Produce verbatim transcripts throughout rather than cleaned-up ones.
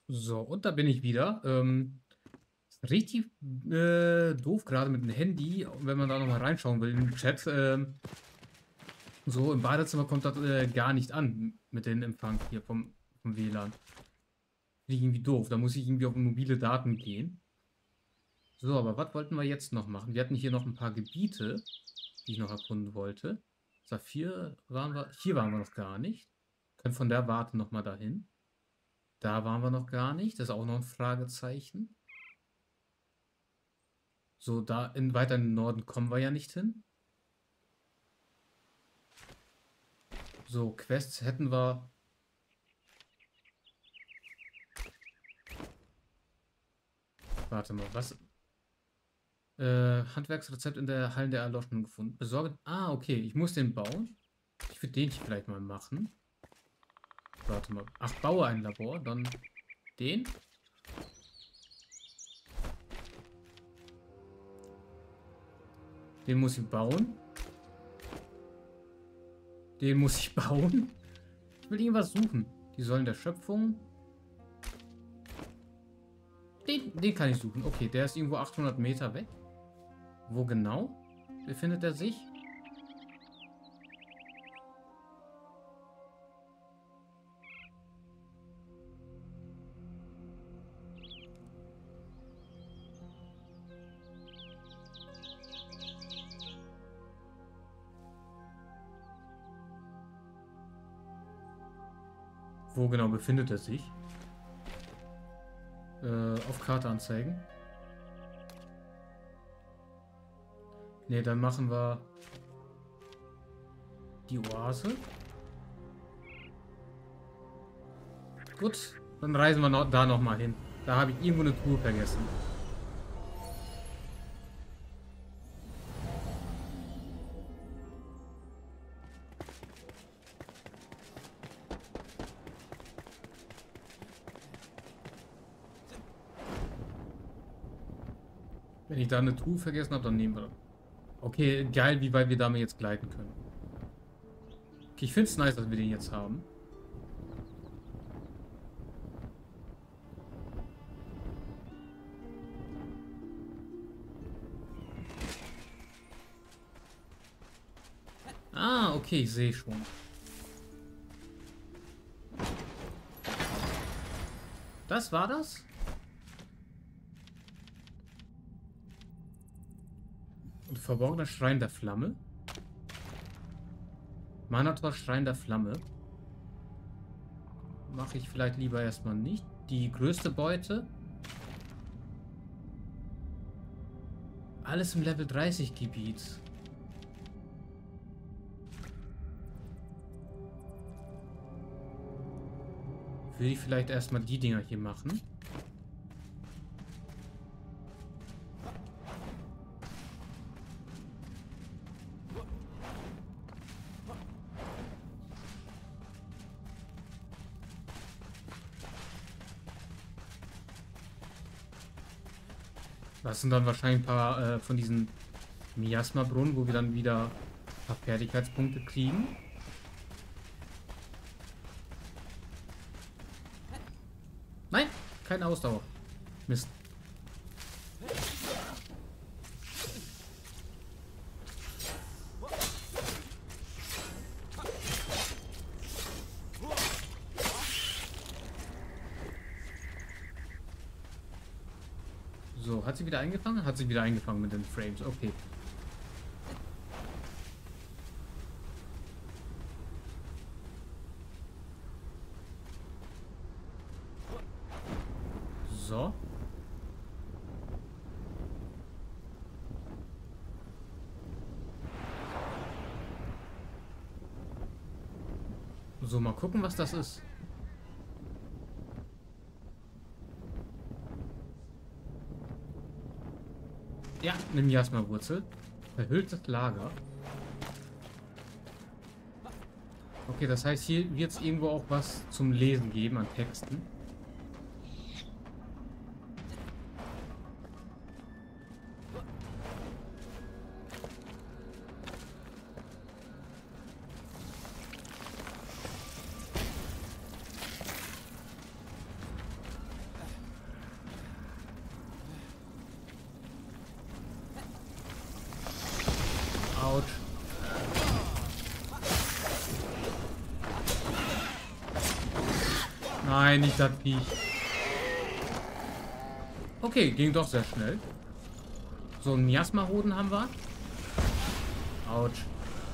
So, und da bin ich wieder. Ähm, ist richtig äh, doof gerade mit dem Handy, wenn man da noch mal reinschauen will im Chat. Ähm, so im Badezimmer kommt das äh, gar nicht an mit dem Empfang hier vom, vom W L A N. Finde ich irgendwie doof. Da muss ich irgendwie auf mobile Daten gehen. So, aber was wollten wir jetzt noch machen? Wir hatten hier noch ein paar Gebiete, die ich noch erkunden wollte. Saphir waren wir, hier waren wir noch gar nicht. Können von der Warte noch mal dahin. Da waren wir noch gar nicht. Das ist auch noch ein Fragezeichen. So, da in, weiter in den Norden kommen wir ja nicht hin. So, Quests hätten wir. Warte mal, was? Äh, Handwerksrezept in der Hallen der Erloschenen gefunden. Besorge. Ah, okay, ich muss den bauen. Ich würde den hier vielleicht mal machen. Warte mal. Ach, baue ein Labor. Dann den. Den muss ich bauen. Den muss ich bauen. Ich will irgendwas suchen. Die Säulen der Schöpfung. Den, den kann ich suchen. Okay, der ist irgendwo achthundert Meter weg. Wo genau befindet er sich? Wo genau befindet er sich? Äh, auf Karte anzeigen. Ne, dann machen wir die Oase. Gut, dann reisen wir noch, da nochmal hin. Da habe ich irgendwo eine Truhe vergessen. Wenn ich da eine Truhe vergessen habe, dann nehmen wir das. Okay, geil, wie weit wir damit jetzt gleiten können. Okay, ich finde es nice, dass wir den jetzt haben. Ah, okay, ich sehe schon. Das war das? Und verborgener Schrein der Flamme. Manator Schrein der Flamme. Mache ich vielleicht lieber erstmal nicht. Die größte Beute. Alles im Level dreißig Gebiet. Würde ich vielleicht erstmal die Dinger hier machen. Das sind dann wahrscheinlich ein paar äh, von diesen Miasma-Brunnen, wo wir dann wieder ein paar Fertigkeitspunkte kriegen. Nein, keine Ausdauer. Mist. So, hat sie wieder eingefangen? Hat sie wieder eingefangen mit den Frames. Okay. So. So, mal gucken, was das ist. Ja, eine Miasma-Wurzel. Verhülltes Lager. Okay, das heißt, hier wird es irgendwo auch was zum Lesen geben an Texten. Nein, nicht das Viech. Okay, ging doch sehr schnell. So, einen Miasma-Hoden haben wir. Autsch.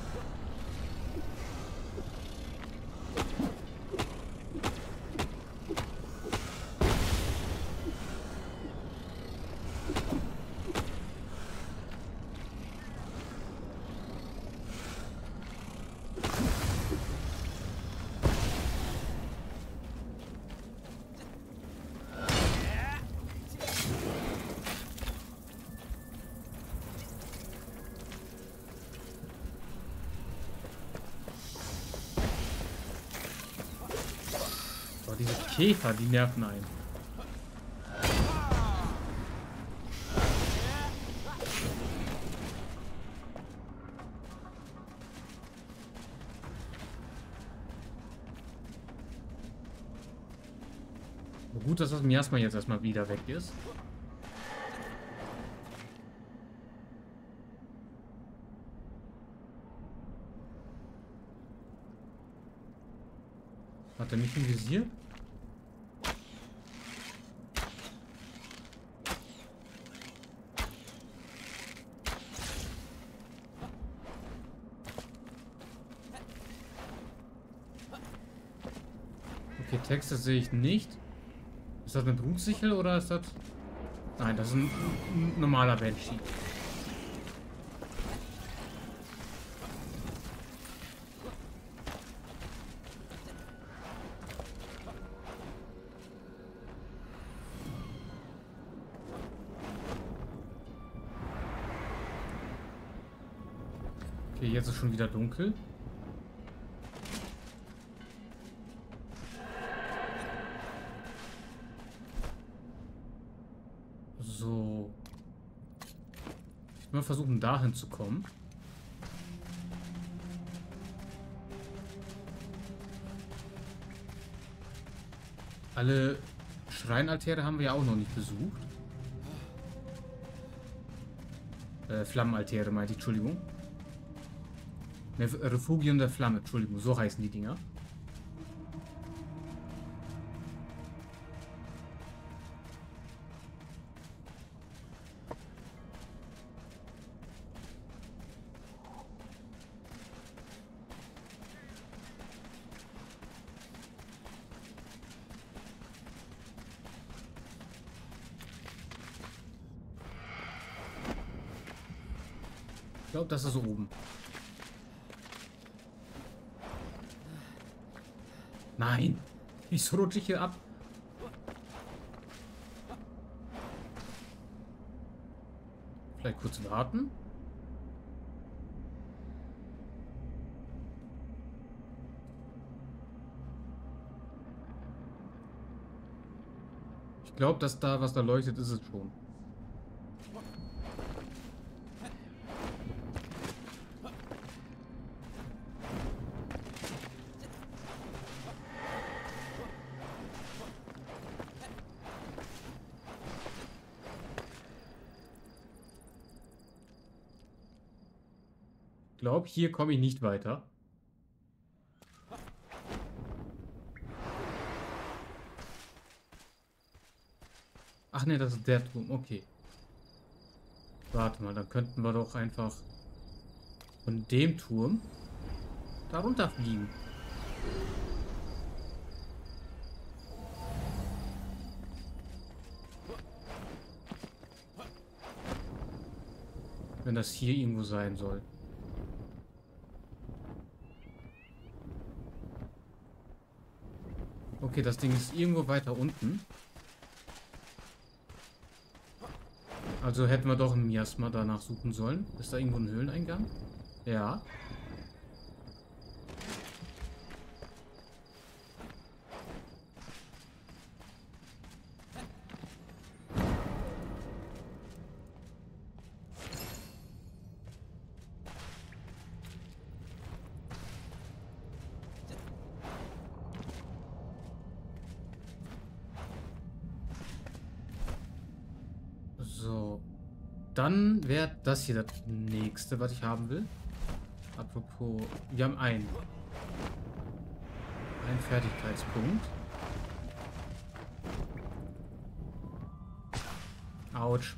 Diese Käfer, die nerven einen. Gut, dass das Miasma jetzt erstmal wieder weg ist. Hat er mich im Visier? Okay, Texte sehe ich nicht. Ist das eine Brutsichel oder ist das... Nein, das ist ein, ein normaler Banshee. Okay, jetzt ist schon wieder dunkel. So. Ich will mal versuchen, dahin zu kommen. Alle Schreinaltäre haben wir ja auch noch nicht besucht. Äh, Flammenaltäre meinte ich, Entschuldigung. Ne, Refugien der Flamme, Entschuldigung, so heißen die Dinger. Ich glaube, das ist oben. Nein. Wieso rutsche ich hier ab? Vielleicht kurz warten. Ich glaube, dass da, was da leuchtet, ist es schon. Ich glaube, hier komme ich nicht weiter. Ach ne, das ist der Turm. Okay. Warte mal, dann könnten wir doch einfach von dem Turm da runter fliegen. Wenn das hier irgendwo sein soll. Okay, das Ding ist irgendwo weiter unten. Also hätten wir doch ein Miasma danach suchen sollen. Ist da irgendwo ein Höhleneingang? Ja. So. Dann wäre das hier das nächste, was ich haben will. Apropos, wir haben einen. Einen Fertigkeitspunkt. Autsch.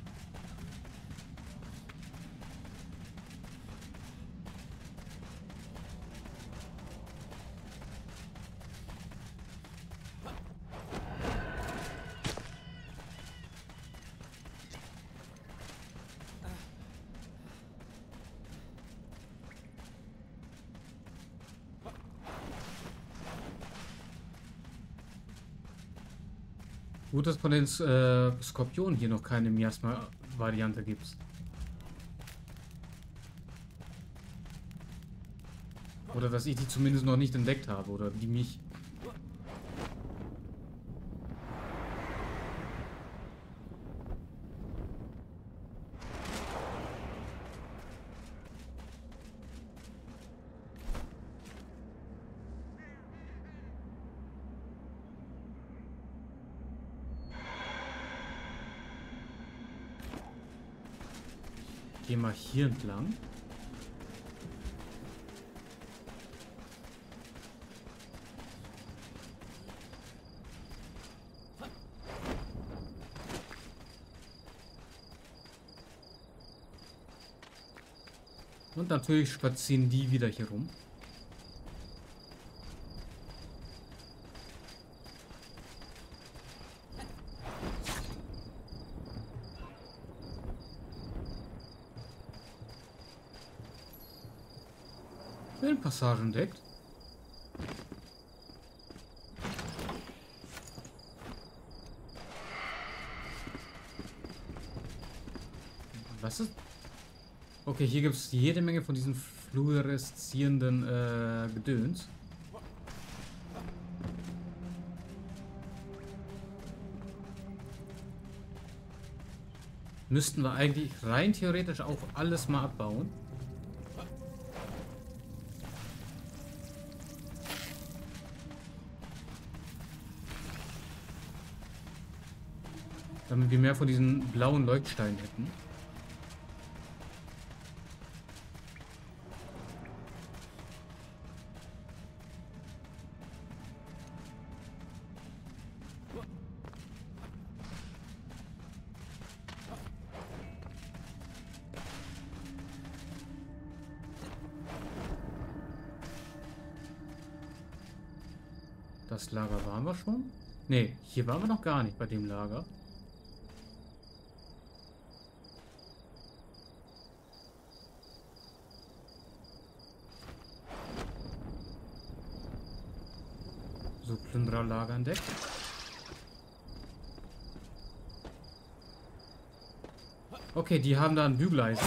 Gut, dass von den äh, Skorpionen hier noch keine Miasma-Variante gibt. Oder dass ich die zumindest noch nicht entdeckt habe. Oder die mich. Geh mal hier entlang. Und natürlich spazieren die wieder hier rum. Passagen entdeckt. Was ist? Okay, hier gibt es jede Menge von diesen fluoreszierenden äh, Gedöns. Müssten wir eigentlich rein theoretisch auch alles mal abbauen. Damit wir mehr von diesen blauen Leuchtsteinen hätten. Das Lager waren wir schon? Ne, hier waren wir noch gar nicht bei dem Lager. So, Plündererlager entdeckt. Okay, die haben da ein Bügeleisen.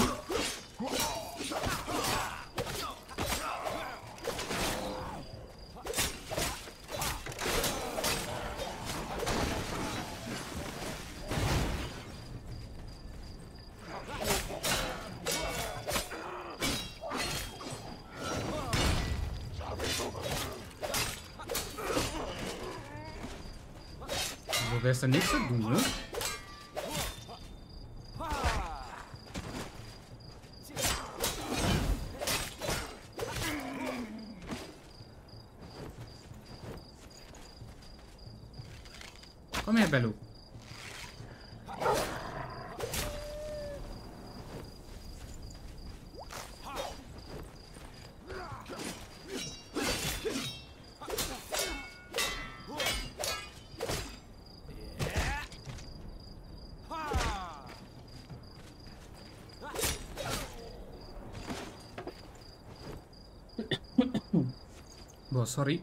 Wer ist der nächste? Du, ne? Komm her, Bello. Boah, sorry.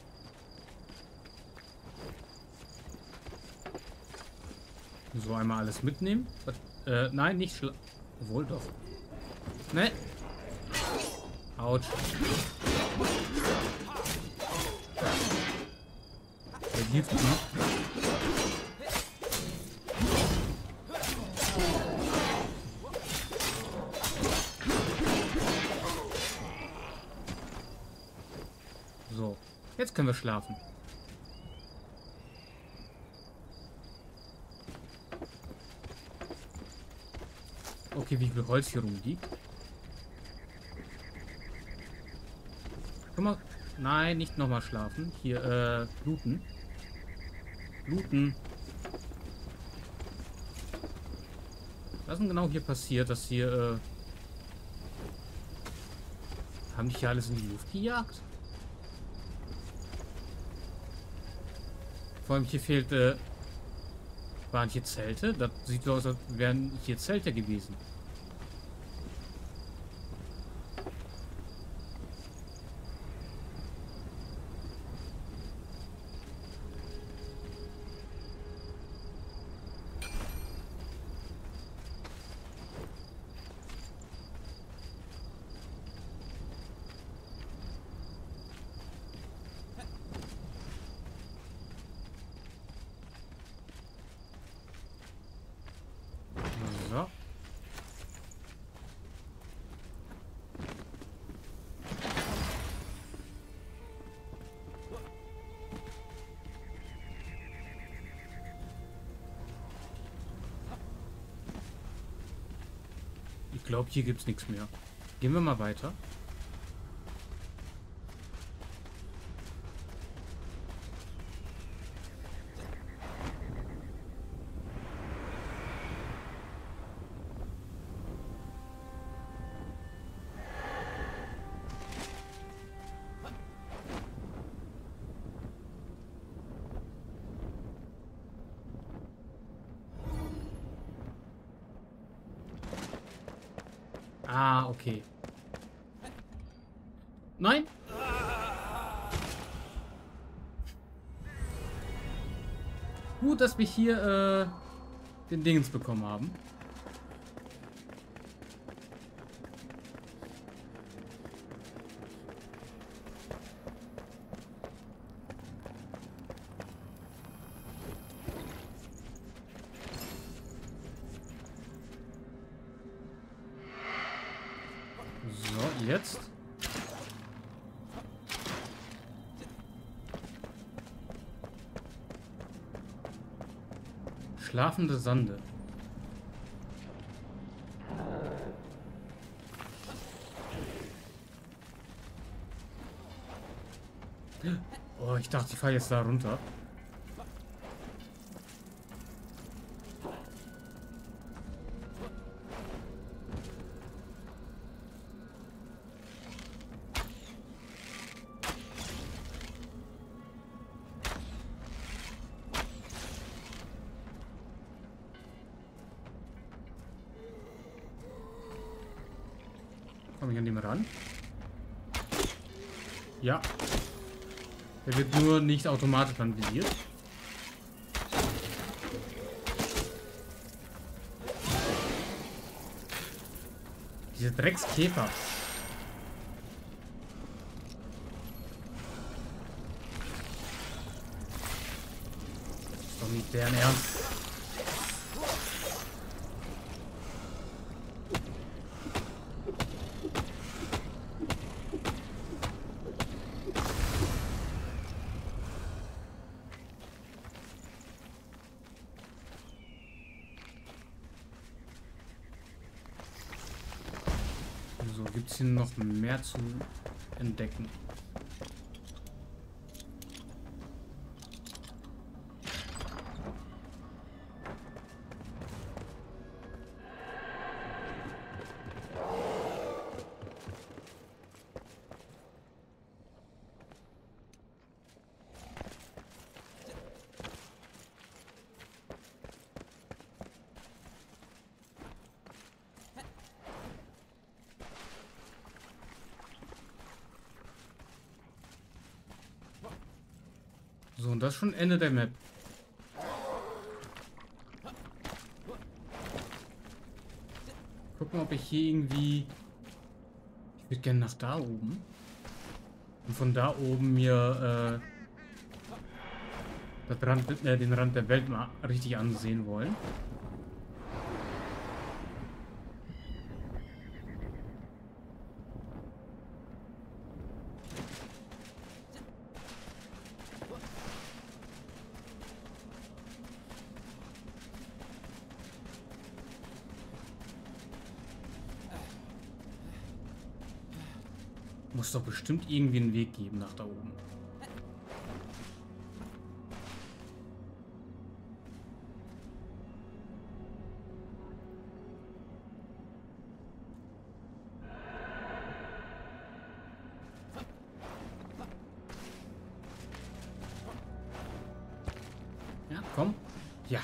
So, einmal alles mitnehmen. Äh, nein, nicht schla... Wohl doch. Ne. Autsch. Der hilft nicht. So, jetzt können wir schlafen. Okay, wie viel Holz hier rumliegt. Guck mal. Nein, nicht nochmal schlafen. Hier, äh, looten. Looten. Was ist denn genau hier passiert, dass hier, äh... haben die hier alles in die Luft gejagt? Vor allem hier fehlt, äh... waren hier Zelte? Das sieht so aus, als wären hier Zelte gewesen. So. Ich glaube, hier gibt es nichts mehr. Gehen wir mal weiter. Ah, okay. Nein? Gut, dass wir hier äh, den Dingens bekommen haben. So, jetzt. Schlafende Sande. Oh, ich dachte, ich fahre jetzt da runter. Komme ich an dem ran? Ja. Der wird nur nicht automatisch anvisiert. Diese Dreckskäfer. Ist doch nicht deren Ernst. So, gibt es hier noch mehr zu entdecken? So, und das ist schon Ende der Map. Gucken, ob ich hier irgendwie... Ich würde gerne nach da oben. Und von da oben mir äh, das Rand, äh, den Rand der Welt mal richtig ansehen wollen. Muss doch bestimmt irgendwie einen Weg geben nach da oben. Ja.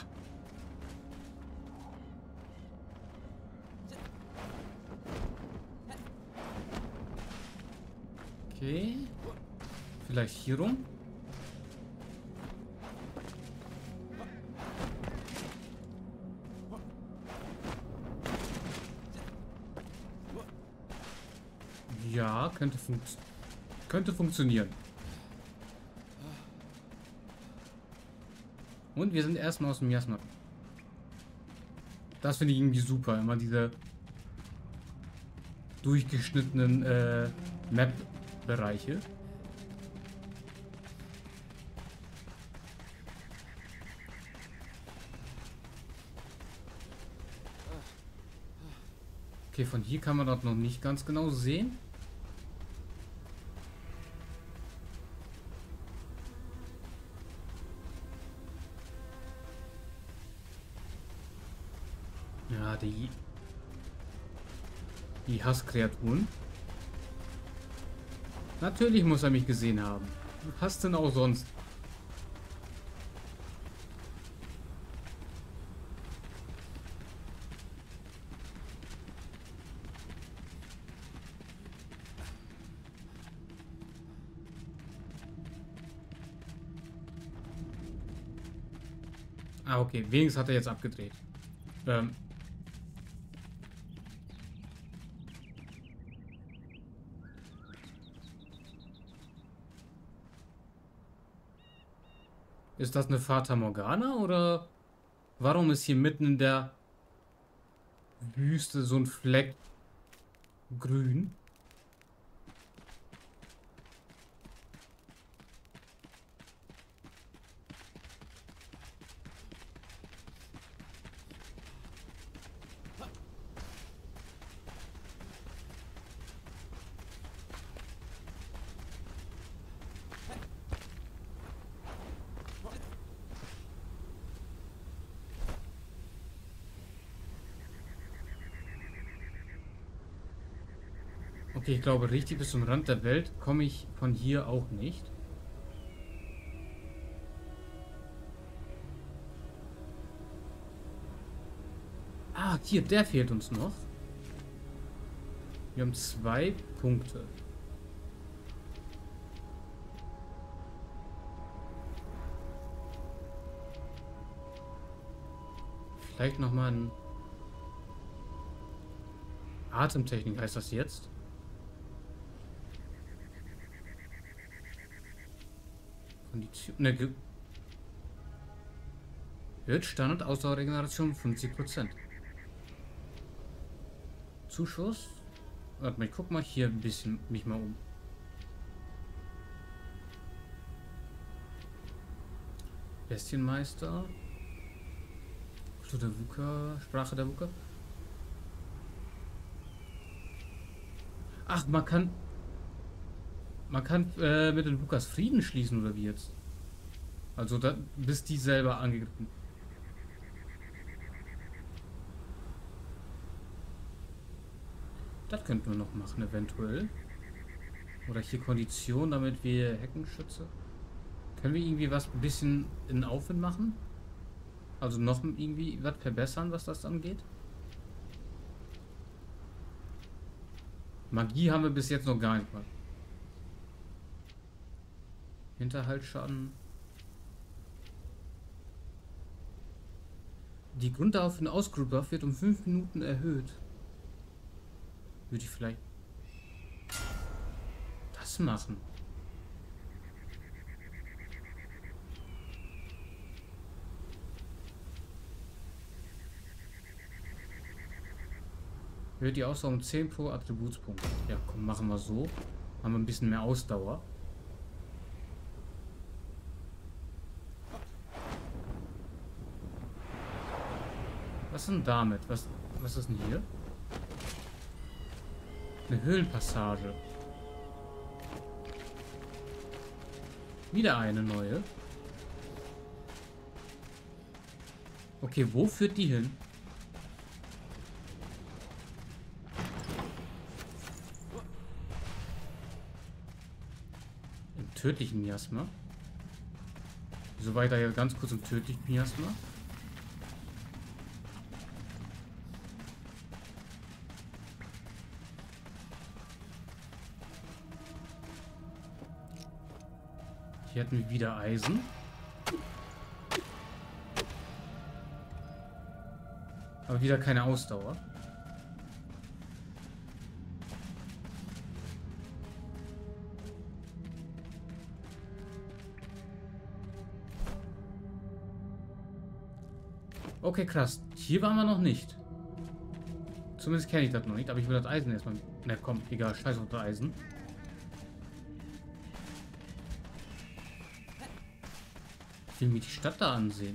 Okay. Vielleicht hier rum? Ja, könnte, funkt könnte funktionieren. Und wir sind erstmal aus dem Miasma. Das finde ich irgendwie super. Immer diese durchgeschnittenen äh, Map-Bereiche. Okay, von hier kann man das noch nicht ganz genau sehen. Ja, die... Die Hasskreaturen. Natürlich muss er mich gesehen haben. Was denn auch sonst? Ah, okay. Wenigstens hat er jetzt abgedreht. Ähm... Ist das eine Fata Morgana oder warum ist hier mitten in der Wüste so ein Fleck grün? Okay, ich glaube, richtig bis zum Rand der Welt komme ich von hier auch nicht. Ah, hier, der fehlt uns noch. Wir haben zwei Punkte. Vielleicht nochmal ein... Atemtechnik heißt das jetzt. Kondition... Ne, ge... Wird Standard Ausdauerregeneration fünfzig Prozent. Zuschuss. Warte mal, ich guck mal hier ein bisschen mich mal um. Bestienmeister. Flut der Wuka. Sprache der Wuka. Ach, man kann... Man kann äh, mit den Wukas Frieden schließen, oder wie jetzt? Also, da, bis die selber angegriffen. Das könnten wir noch machen, eventuell. Oder hier Kondition, damit wir Heckenschütze. Können wir irgendwie was ein bisschen in Aufwind machen? Also noch irgendwie was verbessern, was das angeht? Magie haben wir bis jetzt noch gar nicht mal. Hinterhaltsschaden. Die Grunddauer für den Ausgroup wird um fünf Minuten erhöht. Würde ich vielleicht das machen. Hört die Ausdauer um zehn pro Attributspunkt. Ja, komm, machen wir so. Haben wir ein bisschen mehr Ausdauer. Was ist denn damit? Was, was ist denn hier? Eine Höhlenpassage. Wieder eine neue. Okay, wo führt die hin? Im tödlichen Miasma. So weiter ja ganz kurz im tödlichen Miasma. Hier hatten wir wieder Eisen. Aber wieder keine Ausdauer. Okay, krass. Hier waren wir noch nicht. Zumindest kenne ich das noch nicht, aber ich will das Eisen erstmal... Na komm, egal, scheiß unter Eisen. Ich will mir die Stadt da ansehen.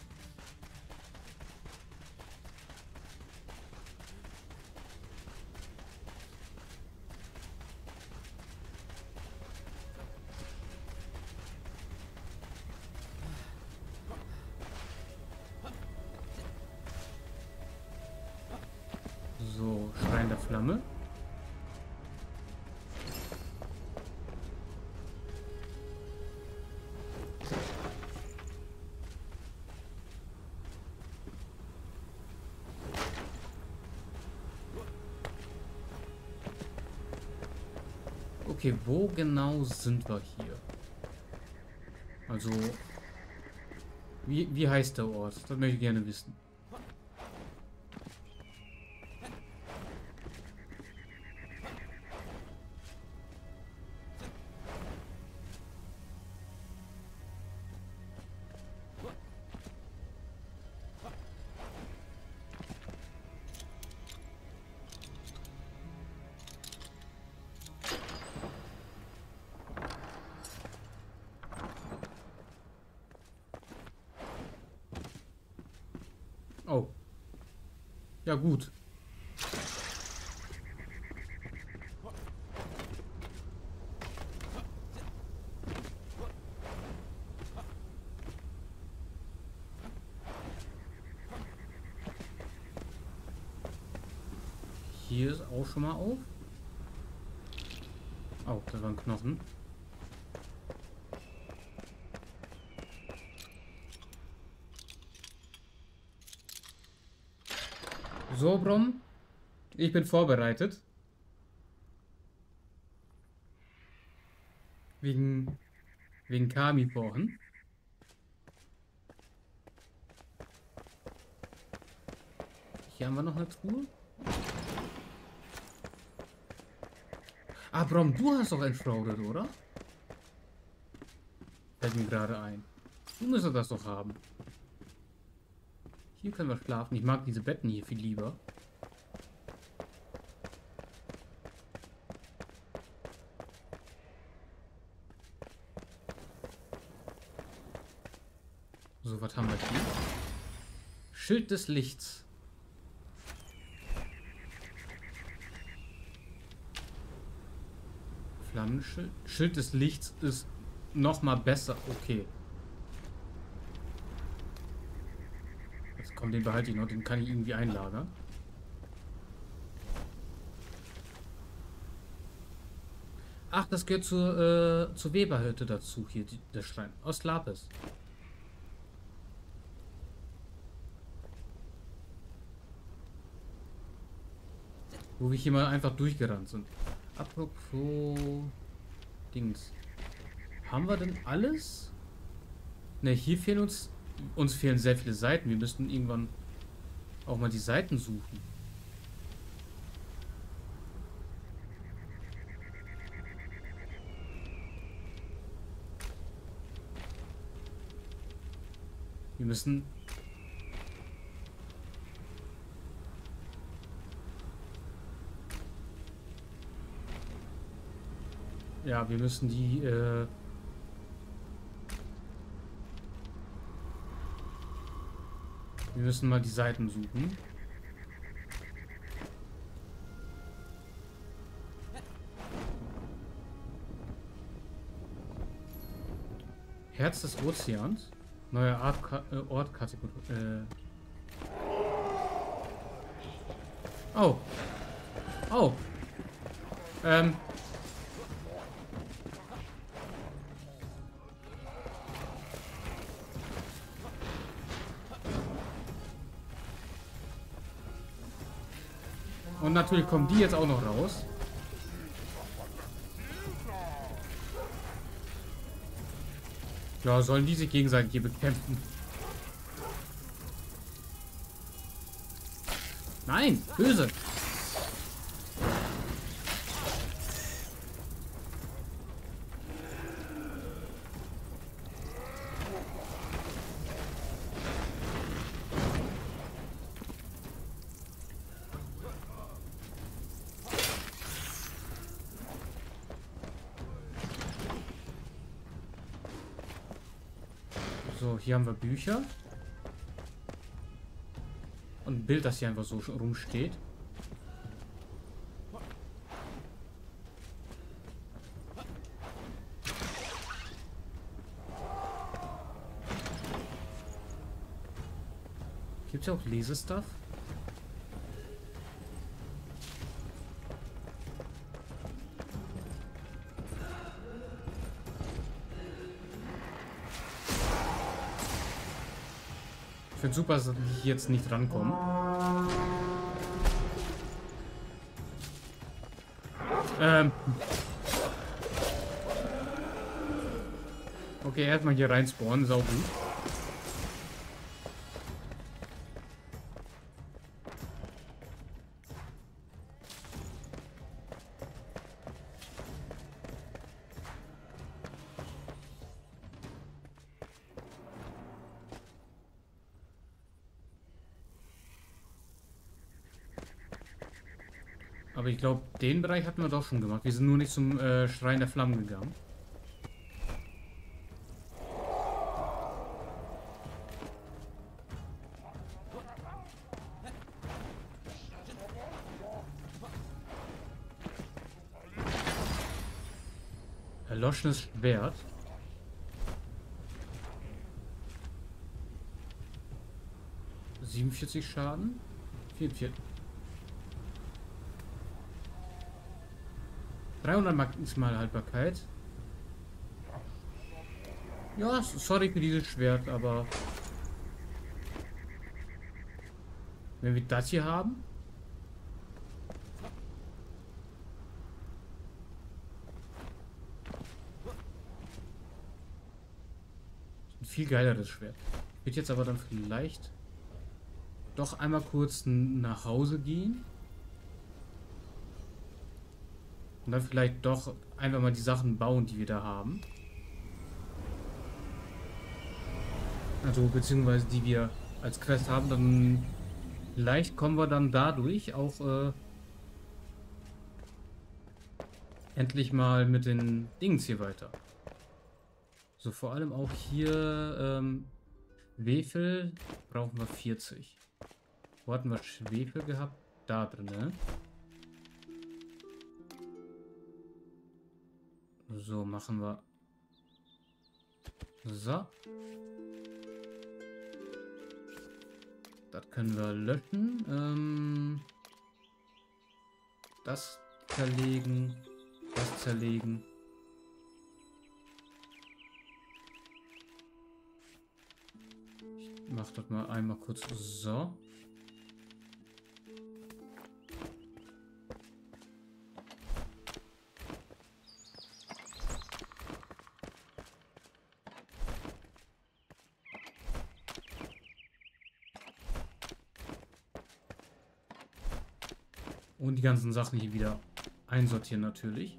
So, Schrein der Flamme. Okay, wo genau sind wir hier? Also, wie, wie heißt der Ort? Das möchte ich gerne wissen. Oh. Ja, gut. Hier ist auch schon mal auf. Oh, das war ein Knochen. So, Brom. Ich bin vorbereitet. Wegen... Wegen Kami vorhin. Hier haben wir noch eine Truhe. Ah, Brom, du hast doch entfraudet, oder? Fällt mir gerade ein. Du müsstest das doch haben. Hier können wir schlafen. Ich mag diese Betten hier viel lieber. So, was haben wir hier? Schild des Lichts. Flammenschild. Schild des Lichts ist noch mal besser. Okay. Jetzt kommt, den behalte ich noch. Den kann ich irgendwie einlagern. Ach, das gehört zur, äh, zur Weberhütte dazu. Hier, die, der Schrein. Aus Lapis. Wo wir hier mal einfach durchgerannt sind. Apropos Dings. Haben wir denn alles? Ne, hier fehlen uns... Uns fehlen sehr viele Seiten. Wir müssten irgendwann auch mal die Seiten suchen. Wir müssen... Ja, wir müssen die... Äh wir müssen mal die Seiten suchen. Herz des Ozeans. Neue Art, äh, Ortkategorie. Äh oh. Oh. Ähm. Und natürlich kommen die jetzt auch noch raus. Ja, sollen die sich gegenseitig hier bekämpfen? Nein, böse. So, hier haben wir Bücher. Und ein Bild, das hier einfach so rumsteht. Gibt es ja auch Lesestuff? Ich finde super, dass ich jetzt nicht rankomme. Ähm. Okay, erstmal hier rein spawnen, sau gut. Aber ich glaube, den Bereich hatten wir doch schon gemacht. Wir sind nur nicht zum äh, Schrein der Flammen gegangen. Erloschenes Schwert. siebenundvierzig Schaden. vierundvierzig. dreihundert maximal Haltbarkeit. Ja, sorry für dieses Schwert, aber wenn wir das hier haben, ein viel geileres Schwert. Ich würde jetzt aber dann vielleicht doch einmal kurz nach Hause gehen. Und dann vielleicht doch einfach mal die Sachen bauen, die wir da haben. Also beziehungsweise die wir als Quest haben. Dann vielleicht kommen wir dann dadurch auch äh, endlich mal mit den Dings hier weiter. So, vor allem auch hier ähm, Schwefel brauchen wir vierzig. Wo hatten wir Schwefel gehabt? Da drin, ne? So, machen wir. So. Das können wir löschen. Ähm, das zerlegen. Das zerlegen. Ich mach das mal einmal kurz so. Und die ganzen Sachen hier wieder einsortieren natürlich.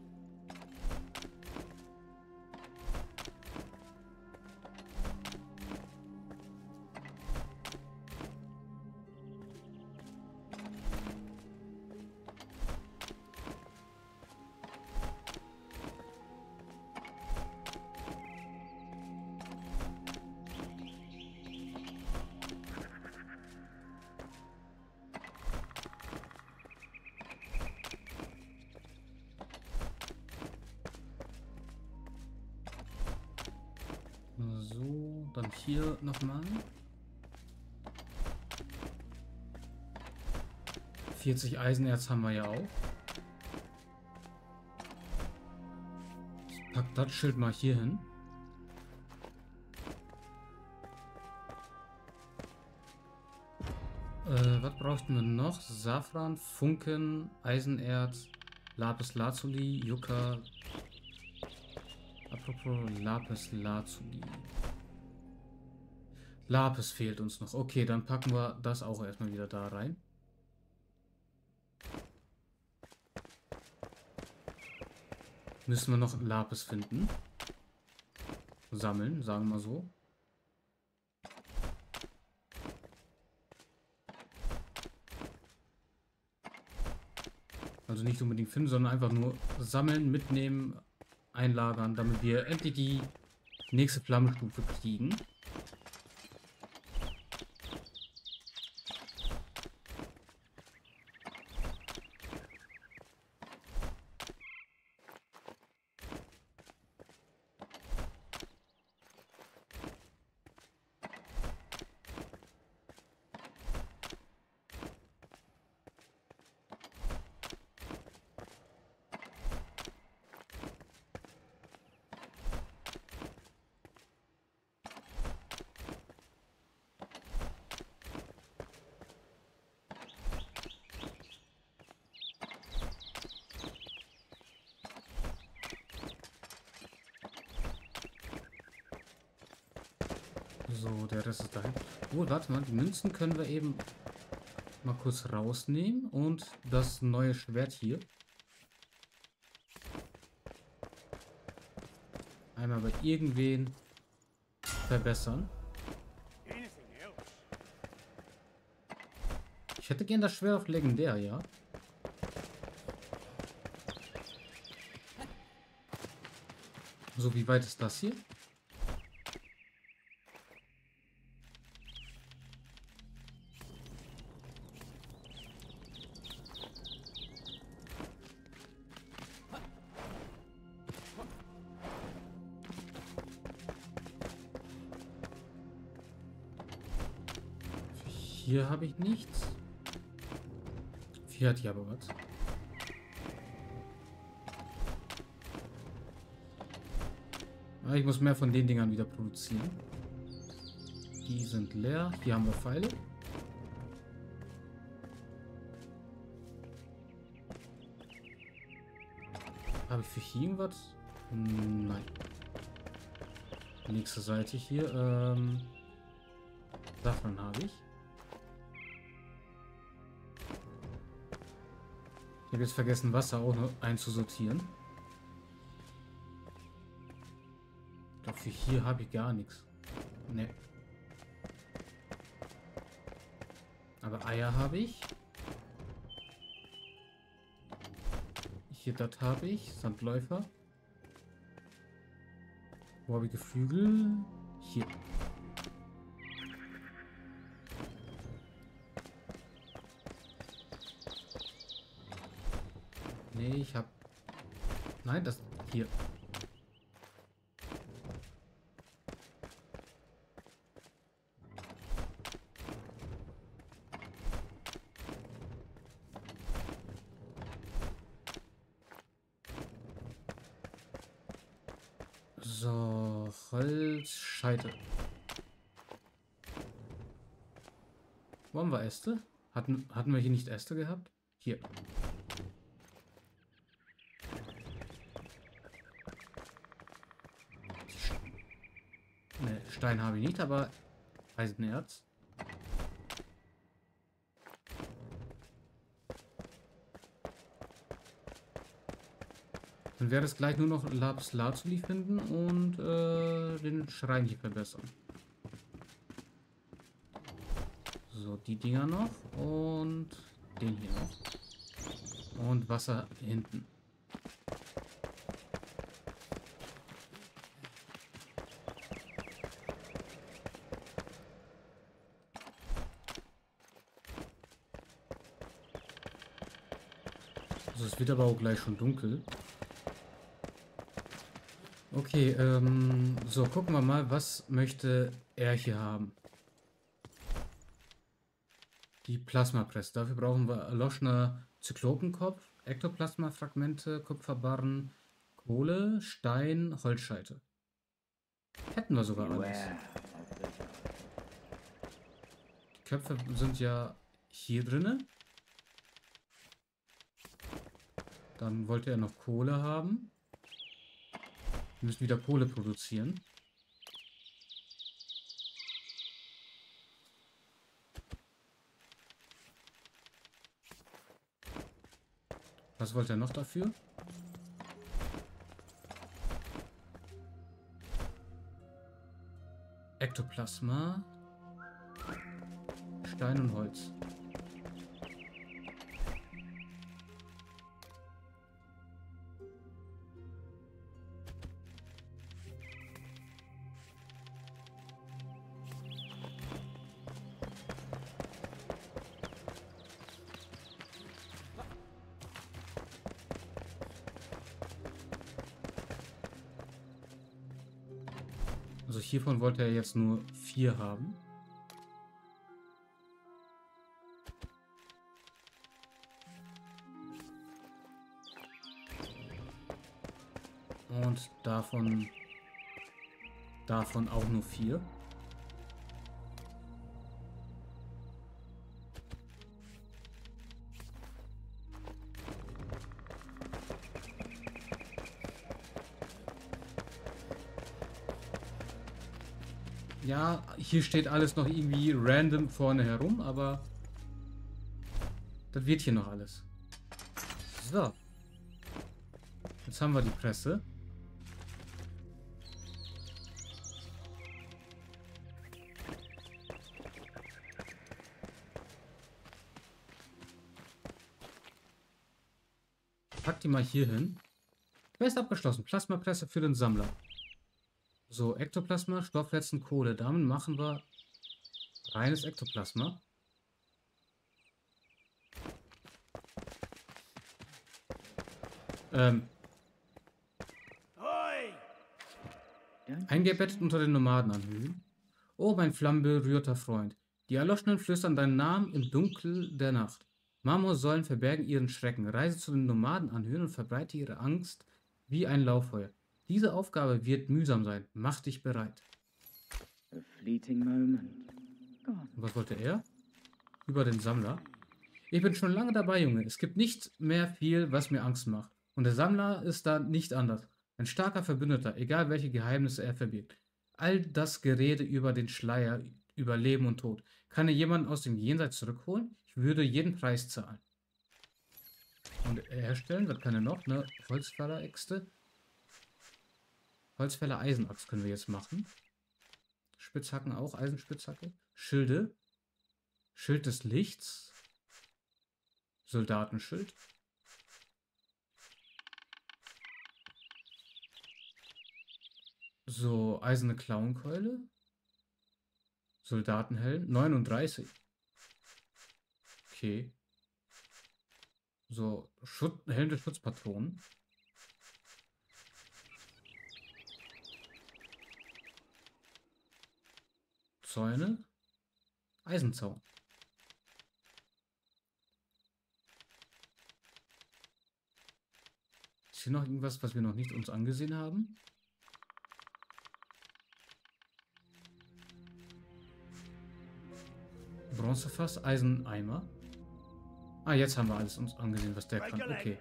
So, dann hier nochmal. vierzig Eisenerz haben wir ja auch. Ich pack das Schild mal hier hin. Äh, was brauchten wir noch? Safran, Funken, Eisenerz, Lapis Lazuli, Yucca. Apropos Lapis Lazuli. Lapis fehlt uns noch. Okay, dann packen wir das auch erstmal wieder da rein. Müssen wir noch Lapis finden. Sammeln, sagen wir mal so. Also nicht unbedingt finden, sondern einfach nur sammeln, mitnehmen, einlagern, damit wir endlich die nächste Flammenstufe kriegen. So, der Rest ist dahin. Oh, warte mal, die Münzen können wir eben mal kurz rausnehmen und das neue Schwert hier einmal bei irgendwen verbessern. Ich hätte gern das Schwert auf legendär, ja. So, wie weit ist das hier? Hier habe ich nichts. Hier hat hier aber was. Ah, ich muss mehr von den Dingern wieder produzieren. Die sind leer. Hier haben wir Pfeile. Habe ich für hier irgendwas? Nein. Nächste Seite hier. Ähm, davon habe ich. Ich habe jetzt vergessen, Wasser auch noch einzusortieren. Dafür hier habe ich gar nichts. Ne. Aber Eier habe ich. Hier, das habe ich. Sandläufer. Wo habe ich Geflügel? Hier. Nee, ich habe... Nein, das... Hier. So, Holzscheite. Wo haben wir Äste? Hatten, hatten wir hier nicht Äste gehabt? Hier. Ne, Stein habe ich nicht, aber Eisenerz. Dann wäre es gleich nur noch Lapis Lazuli finden und äh, den Schrein hier verbessern. So, die Dinger noch und den hier noch. Und Wasser hinten. Also es wird aber auch gleich schon dunkel. Okay, ähm, so, gucken wir mal, was möchte er hier haben? Die Plasmapresse. Dafür brauchen wir erloschener Zyklopenkopf, Ektoplasma-Fragmente, Kupferbarren, Kohle, Stein, Holzscheite. Hätten wir sogar alles. Die Köpfe sind ja hier drinne. Dann wollte er noch Kohle haben. Wir müssen wieder Kohle produzieren. Was wollte er noch dafür? Ektoplasma. Stein und Holz. Also hiervon wollte er jetzt nur vier haben. Und davon, davon auch nur vier. Ja, hier steht alles noch irgendwie random vorne herum, aber das wird hier noch alles. So. Jetzt haben wir die Presse. Pack die mal hier hin. Quest abgeschlossen. Plasmapresse für den Sammler. So, Ektoplasma, Stoffletzen, Kohle. Damit machen wir reines Ektoplasma. Ähm. Eingebettet unter den Nomadenanhöhen. Oh, mein flammenberührter Freund. Die Erloschenen flüstern deinen Namen im Dunkel der Nacht. Marmorsäulen verbergen ihren Schrecken. Reise zu den Nomadenanhöhen und verbreite ihre Angst wie ein Lauffeuer. Diese Aufgabe wird mühsam sein. Mach dich bereit. Was wollte er? Über den Sammler. Ich bin schon lange dabei, Junge. Es gibt nicht mehr viel, was mir Angst macht. Und der Sammler ist da nicht anders. Ein starker Verbündeter, egal welche Geheimnisse er verbirgt. All das Gerede über den Schleier, über Leben und Tod. Kann er jemanden aus dem Jenseits zurückholen? Ich würde jeden Preis zahlen. Und herstellen, was kann er noch? Eine Holzfälleräxte. Holzfäller Eisenachs können wir jetzt machen. Spitzhacken auch, Eisenspitzhacke. Schilde. Schild des Lichts. Soldatenschild. So, eiserne Klauenkeule. Soldatenhelm. neununddreißig. Okay. So, Schutz, Helm der Schutzpatronen. Zäune. Eisenzaun. Ist hier noch irgendwas, was wir noch nicht uns angesehen haben? Bronzefass, Eiseneimer. Ah, jetzt haben wir alles uns angesehen, was der kann. Okay.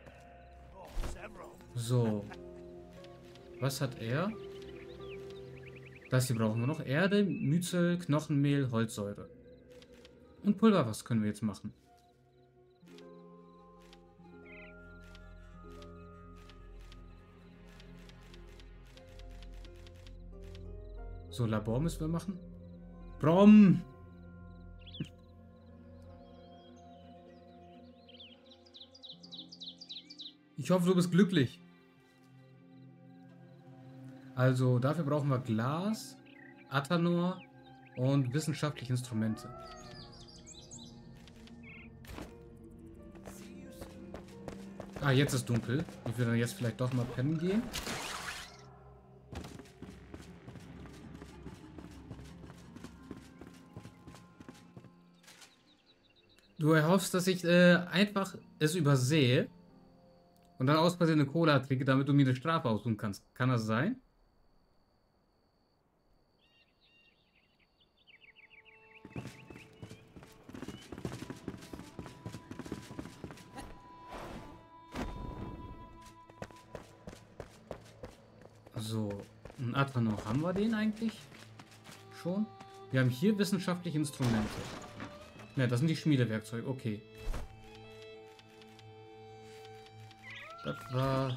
So. Was hat er? Das hier brauchen wir noch. Erde, Myzel, Knochenmehl, Holzsäure. Und Pulverfass können wir jetzt machen. So, Labor müssen wir machen. Brom! Ich hoffe, du bist glücklich. Also, dafür brauchen wir Glas, Athanor und wissenschaftliche Instrumente. Ah, jetzt ist dunkel. Ich würde dann jetzt vielleicht doch mal pennen gehen. Du erhoffst, dass ich äh, einfach es übersehe und dann aus Versehen eine Cola trinke, damit du mir eine Strafe aussuchen kannst. Kann das sein? So, ein Athanor, haben wir den eigentlich schon? Wir haben hier wissenschaftliche Instrumente. Ja, das sind die Schmiedewerkzeuge, okay. Das war...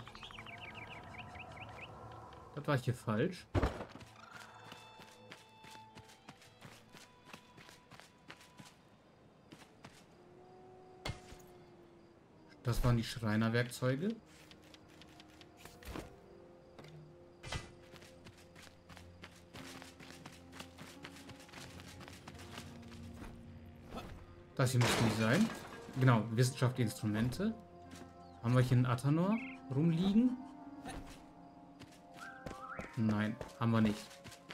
Das war hier falsch. Das waren die Schreinerwerkzeuge. Das hier müsste nicht sein. Genau, wissenschaftliche Instrumente. Haben wir hier einen Athanor rumliegen? Nein, haben wir nicht.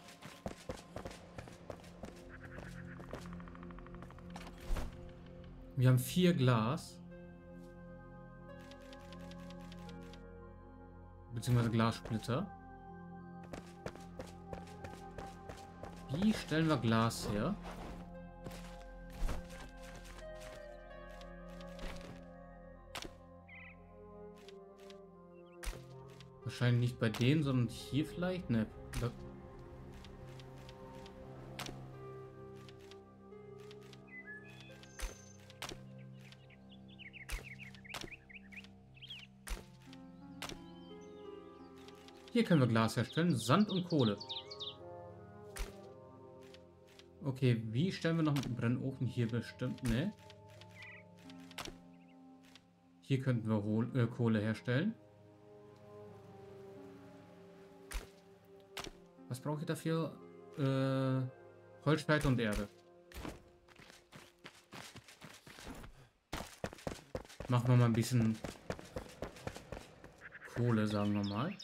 Wir haben vier Glas. Beziehungsweise Glassplitter. Wie stellen wir Glas her? Wahrscheinlich nicht bei denen, sondern hier vielleicht? Ne. Da Hier können wir Glas herstellen. Sand und Kohle. Okay, wie stellen wir noch einen Brennofen? Hier bestimmt, ne? Hier könnten wir Hol äh, Kohle herstellen. Was brauche ich dafür? Äh, Holzscheite und Erde. Machen wir mal ein bisschen Kohle, sagen wir mal.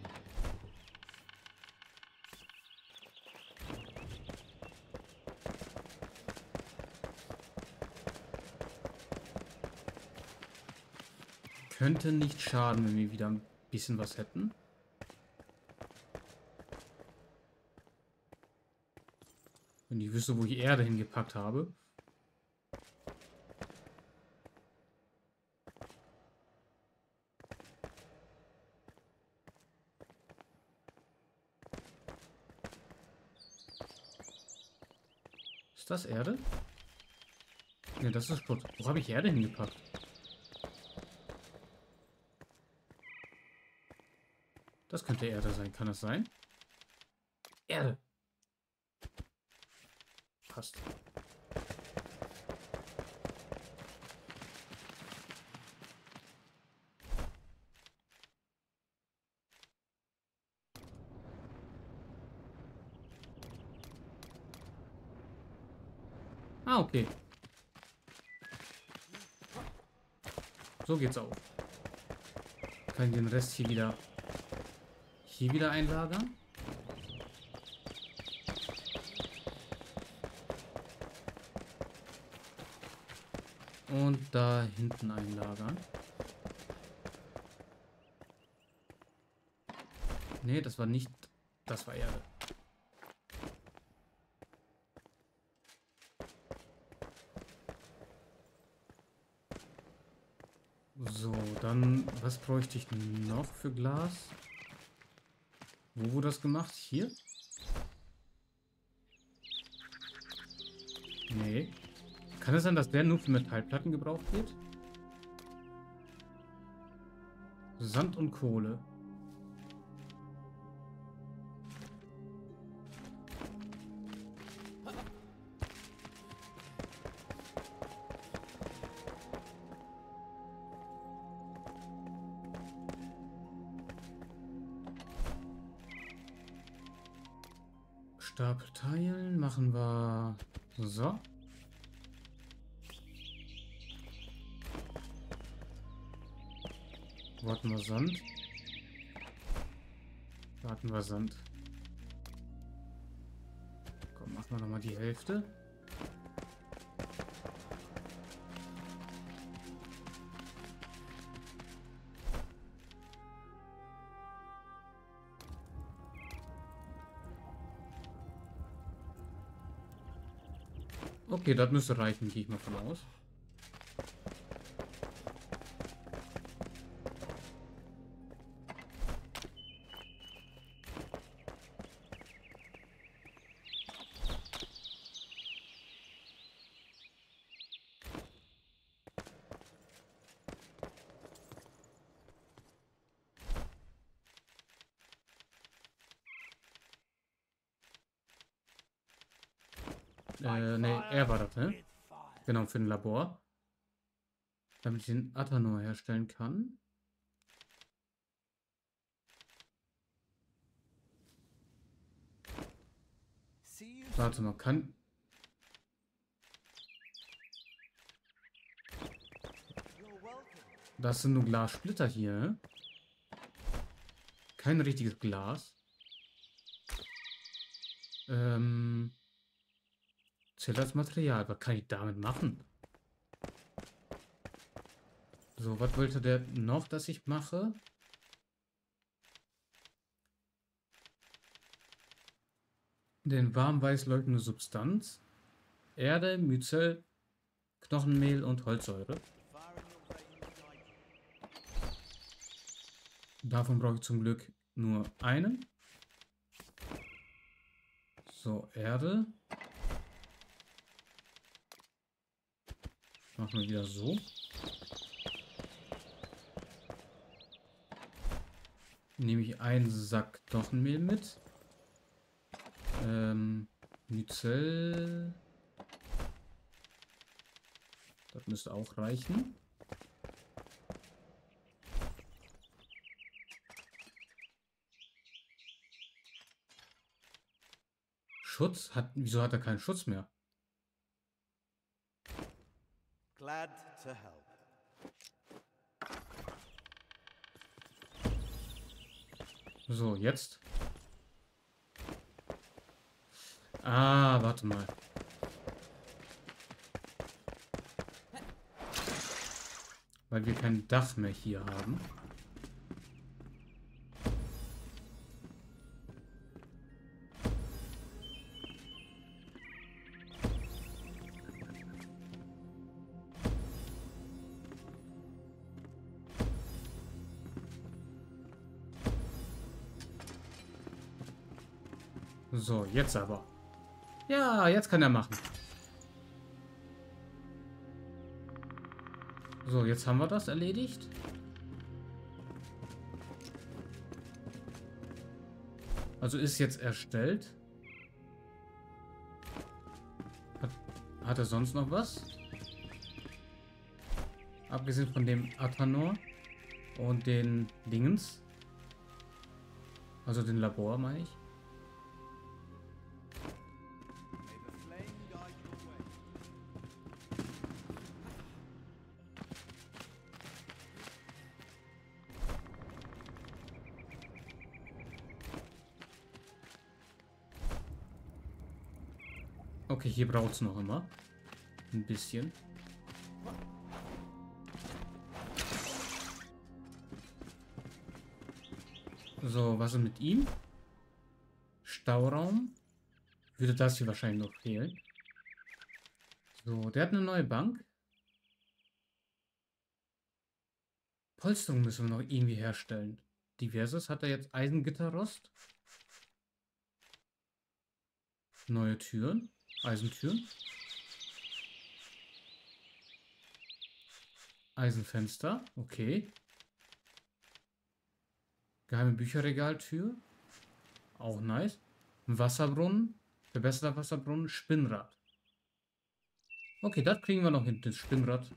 Könnte nicht schaden, wenn wir wieder ein bisschen was hätten. Wenn ich wüsste, wo ich Erde hingepackt habe. Ist das Erde? Ne, das ist Schutt. Wo habe ich Erde hingepackt? Das könnte Erde sein. Kann das sein? Erde. Passt. Ah, okay. So geht's auch. Können den Rest hier wieder hier wieder einlagern. Und da hinten einlagern. Nee, das war nicht... Das war Erde. So, dann... Was bräuchte ich noch für Glas? Wo wurde das gemacht? Hier? Nee. Kann es sein, dass der nur für Metallplatten gebraucht wird? Sand und Kohle. Stapel teilen machen wir so. Warten wir Sand. Warten wir Sand. Komm, machen wir nochmal die Hälfte. Okay, das müsste reichen, gehe ich mal von aus. Äh, ne, er war das, ne? Genau, für ein Labor. Damit ich den Athanor herstellen kann. Warte mal, kann... Das sind nur Glassplitter hier, ne? Kein richtiges Glas. Ähm... Zählt als Material. Was kann ich damit machen? So, was wollte der noch, dass ich mache? Den warm weiß leuchtende Substanz. Erde, Myzel, Knochenmehl und Holzsäure. Davon brauche ich zum Glück nur einen. So, Erde. Machen wir wieder so. Nehme ich einen Sack Knochenmehl mit. Ähm, Myzel. Das müsste auch reichen. Schutz? Hat, wieso hat er keinen Schutz mehr? Glad to help. So, jetzt. Ah, warte mal. Weil wir kein Dach mehr hier haben. So, jetzt aber. Ja, jetzt kann er machen. So, jetzt haben wir das erledigt. Also ist jetzt erstellt. Hat, hat er sonst noch was? Abgesehen von dem Athanor und den Dingens. Also den Labor, meine ich. Okay, hier braucht es noch immer. Ein bisschen. So, was ist mit ihm? Stauraum. Würde das hier wahrscheinlich noch fehlen. So, der hat eine neue Bank. Polsterung müssen wir noch irgendwie herstellen. Diverses. Hat er jetzt Eisengitterrost? Neue Türen. Eisentüren. Eisenfenster. Okay. Geheime Bücherregaltür. Auch nice. Wasserbrunnen. Verbesserter Wasserbrunnen. Spinnrad. Okay, das kriegen wir noch hin, das Spinnrad.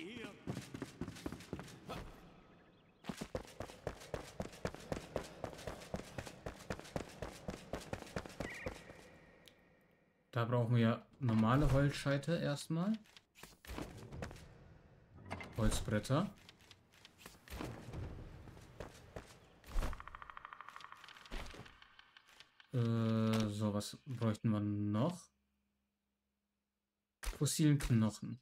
Da brauchen wir ja normale Holzscheite erstmal. Holzbretter. Äh, so, was bräuchten wir noch? Fossilen Knochen.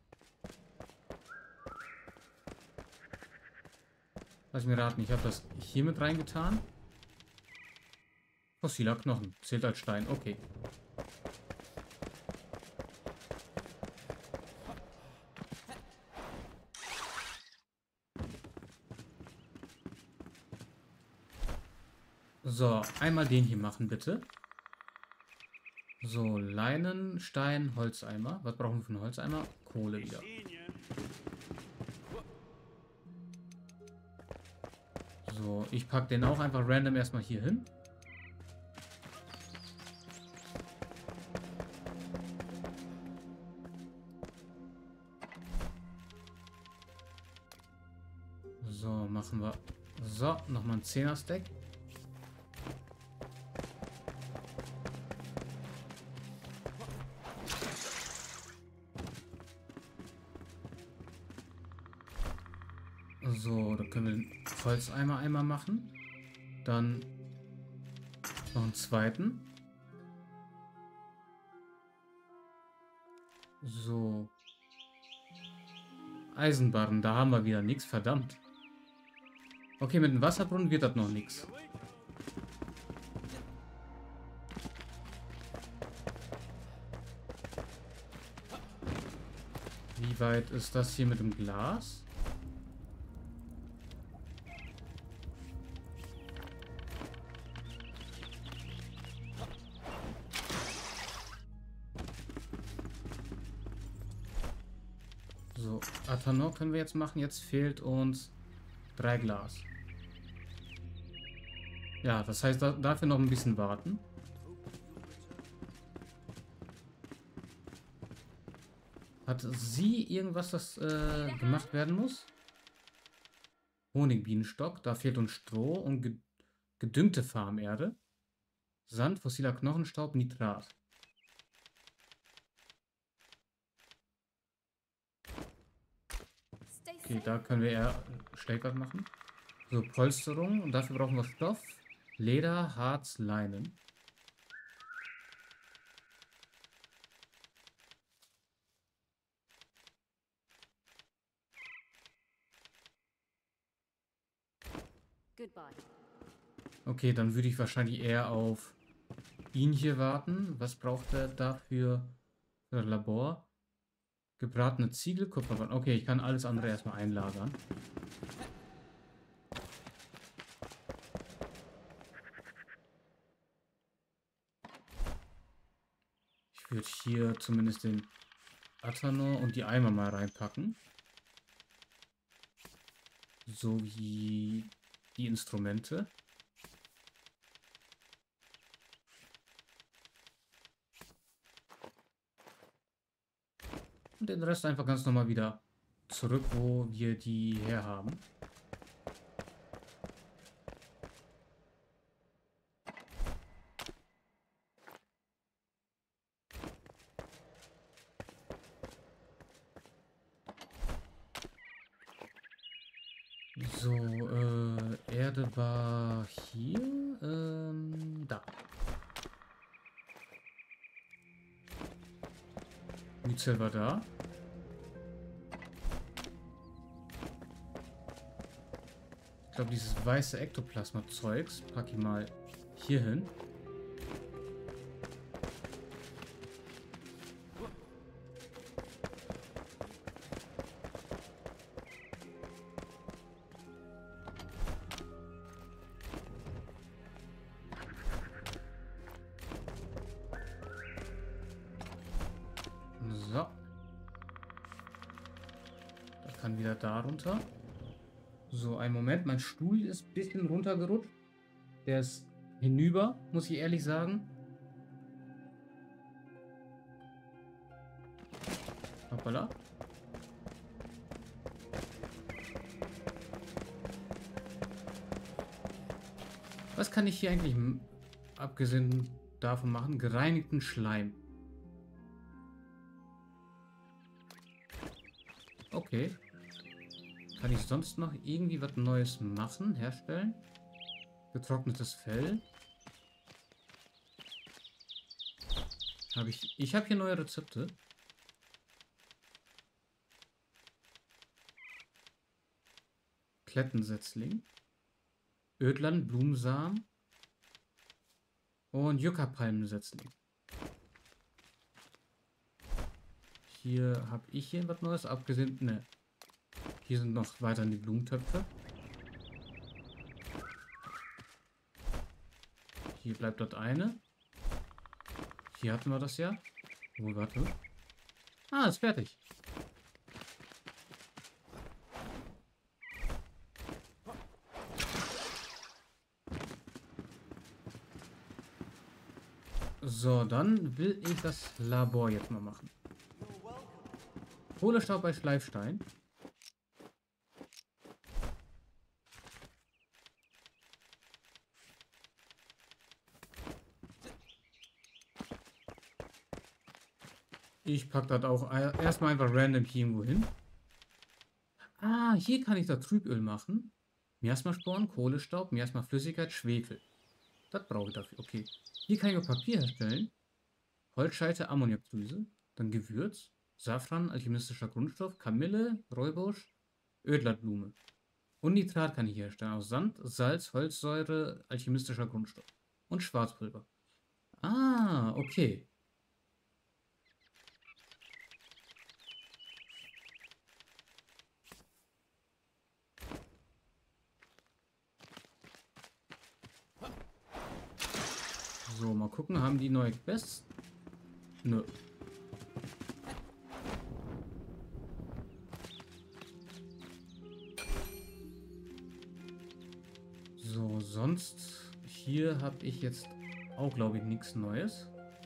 Lass mir raten, ich habe das hier mit reingetan. Fossiler Knochen. Zählt als Stein. Okay. So, einmal den hier machen, bitte. So, Leinen, Stein, Holzeimer. Was brauchen wir für einen Holzeimer? Kohle wieder. So, ich packe den auch einfach random erstmal hier hin. So, machen wir. So, nochmal ein Zehner-Stack. So, da können wir den Holzeimer einmal machen. Dann noch einen zweiten. So. Eisenbarren, da haben wir wieder nichts, verdammt. Okay, mit dem Wasserbrunnen wird das noch nichts. Wie weit ist das hier mit dem Glas? So, Athanor können wir jetzt machen. Jetzt fehlt uns drei Glas. Ja, das heißt, da, dafür noch ein bisschen warten. Hat sie irgendwas, das äh, gemacht werden muss? Honigbienenstock, da fehlt uns Stroh und ge gedüngte Farmerde. Sand, fossiler Knochenstaub, Nitrat. Okay, da können wir eher schlecht was machen. So, Polsterung. Und dafür brauchen wir Stoff, Leder, Harz, Leinen. Okay, dann würde ich wahrscheinlich eher auf ihn hier warten. Was braucht er dafür für das Labor? Gebratene Ziegel, Kupferband. Okay, ich kann alles andere erstmal einlagern. Ich würde hier zumindest den Athanor und die Eimer mal reinpacken. So wie die Instrumente. Und den Rest einfach ganz normal wieder zurück, wo wir die herhaben. So, äh, Erde war hier, ähm, da. Myzel war da. Ich glaube, dieses weiße Ektoplasma-Zeugs packe ich mal hier hin. So. Das kann wieder da runter. So, einen Moment. Mein Stuhl ist ein bisschen runtergerutscht. Der ist hinüber, muss ich ehrlich sagen. Hoppala. Was kann ich hier eigentlich abgesehen davon machen? Gereinigten Schleim. Okay. Kann ich sonst noch irgendwie was Neues machen? Herstellen? Getrocknetes Fell. Habe ich. Ich habe hier neue Rezepte. Klettensetzling. Ödland, Blumensamen. Und Yucca-Palmensetzling. Hier habe ich hier was Neues abgesehen. Ne. Hier sind noch weiter die Blumentöpfe. Hier bleibt dort eine. Hier hatten wir das ja. Oh, warte. Ah, ist fertig. So, dann will ich das Labor jetzt mal machen. Kohlestaub bei Schleifstein. Ich packe das auch erstmal einfach random hier irgendwo hin. Ah, hier kann ich da Trüböl machen. Miasmasporen, Kohlestaub, Miasmaflüssigkeit, Schwefel. Das brauche ich dafür. Okay. Hier kann ich auch Papier herstellen. Holzscheite, Ammoniakdrüse. Dann Gewürz. Safran, alchemistischer Grundstoff. Kamille, Räubusch, Ödlandblume. Und Nitrat kann ich herstellen. Aus Sand, Salz, Holzsäure, alchemistischer Grundstoff. Und Schwarzpulver. Ah, okay. So, mal gucken, haben die neue Quests? Nö. So, sonst hier habe ich jetzt auch, glaube ich, nichts Neues.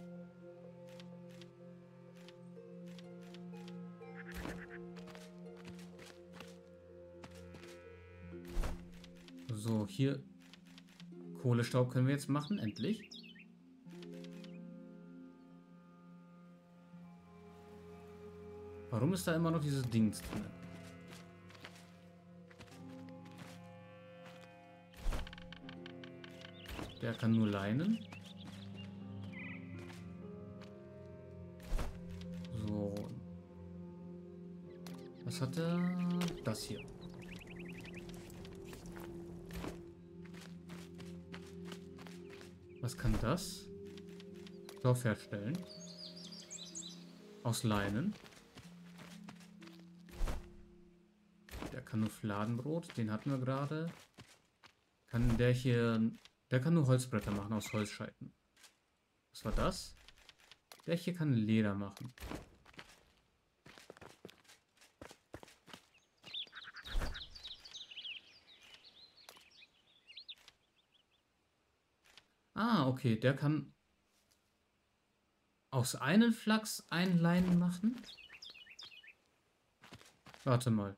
So, hier Kohlestaub können wir jetzt machen, endlich. Warum ist da immer noch dieses Dings drin? Der kann nur Leinen. So. Was hat er? Das hier. Was kann das? Stoff herstellen. Aus Leinen. Der kann nur Fladenbrot. Den hatten wir gerade. Kann der hier... Der kann nur Holzbretter machen aus Holzscheiten. Was war das? Der hier kann Leder machen. Ah, okay. Der kann aus einem Flachs einen Leinen machen. Warte mal.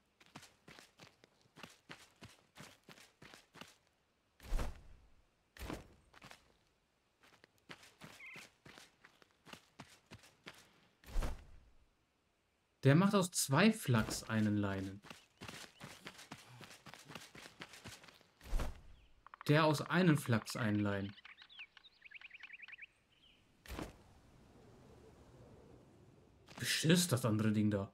Der macht aus zwei Flachs einen Leinen. Der aus einem Flachs einen Leinen. Beschiss, das andere Ding da.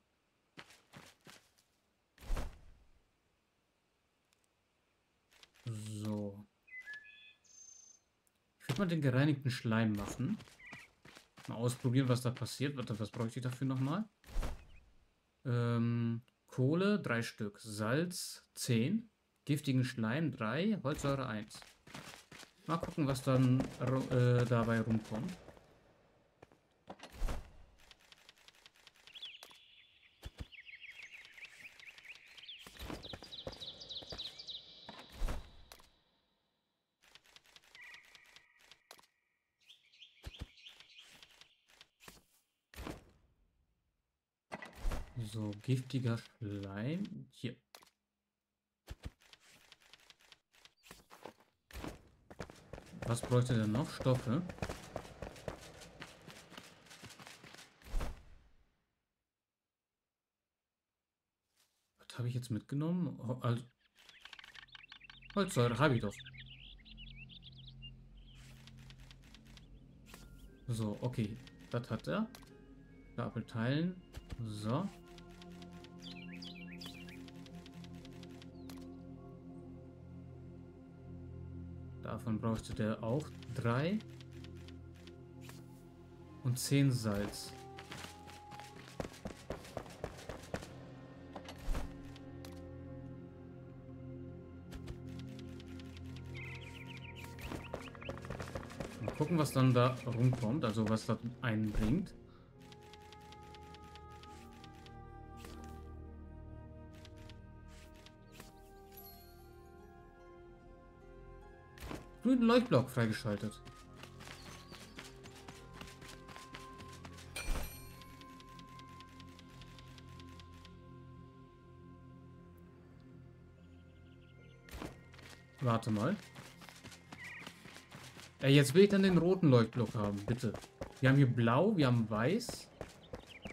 So. Ich würde mal den gereinigten Schleim machen. Mal ausprobieren, was da passiert. Was, was bräuchte ich dafür nochmal? Ähm, Kohle, drei Stück. Salz, zehn. Giftigen Schleim, drei. Holzsäure, eins. Mal gucken, was dann äh, dabei rumkommt. So, giftiger Schleim. Hier. Was bräuchte denn noch? Stoffe. Was habe ich jetzt mitgenommen? Also, Holzsäure habe ich doch. So, okay. Das hat er. Stapel teilen. So. Davon brauchte der auch drei. Und zehn Salz. Mal gucken, was dann da rumkommt, also was das einbringt. Grünen Leuchtblock freigeschaltet. Warte mal. Ja, jetzt will ich dann den roten Leuchtblock haben, bitte. Wir haben hier blau, wir haben weiß.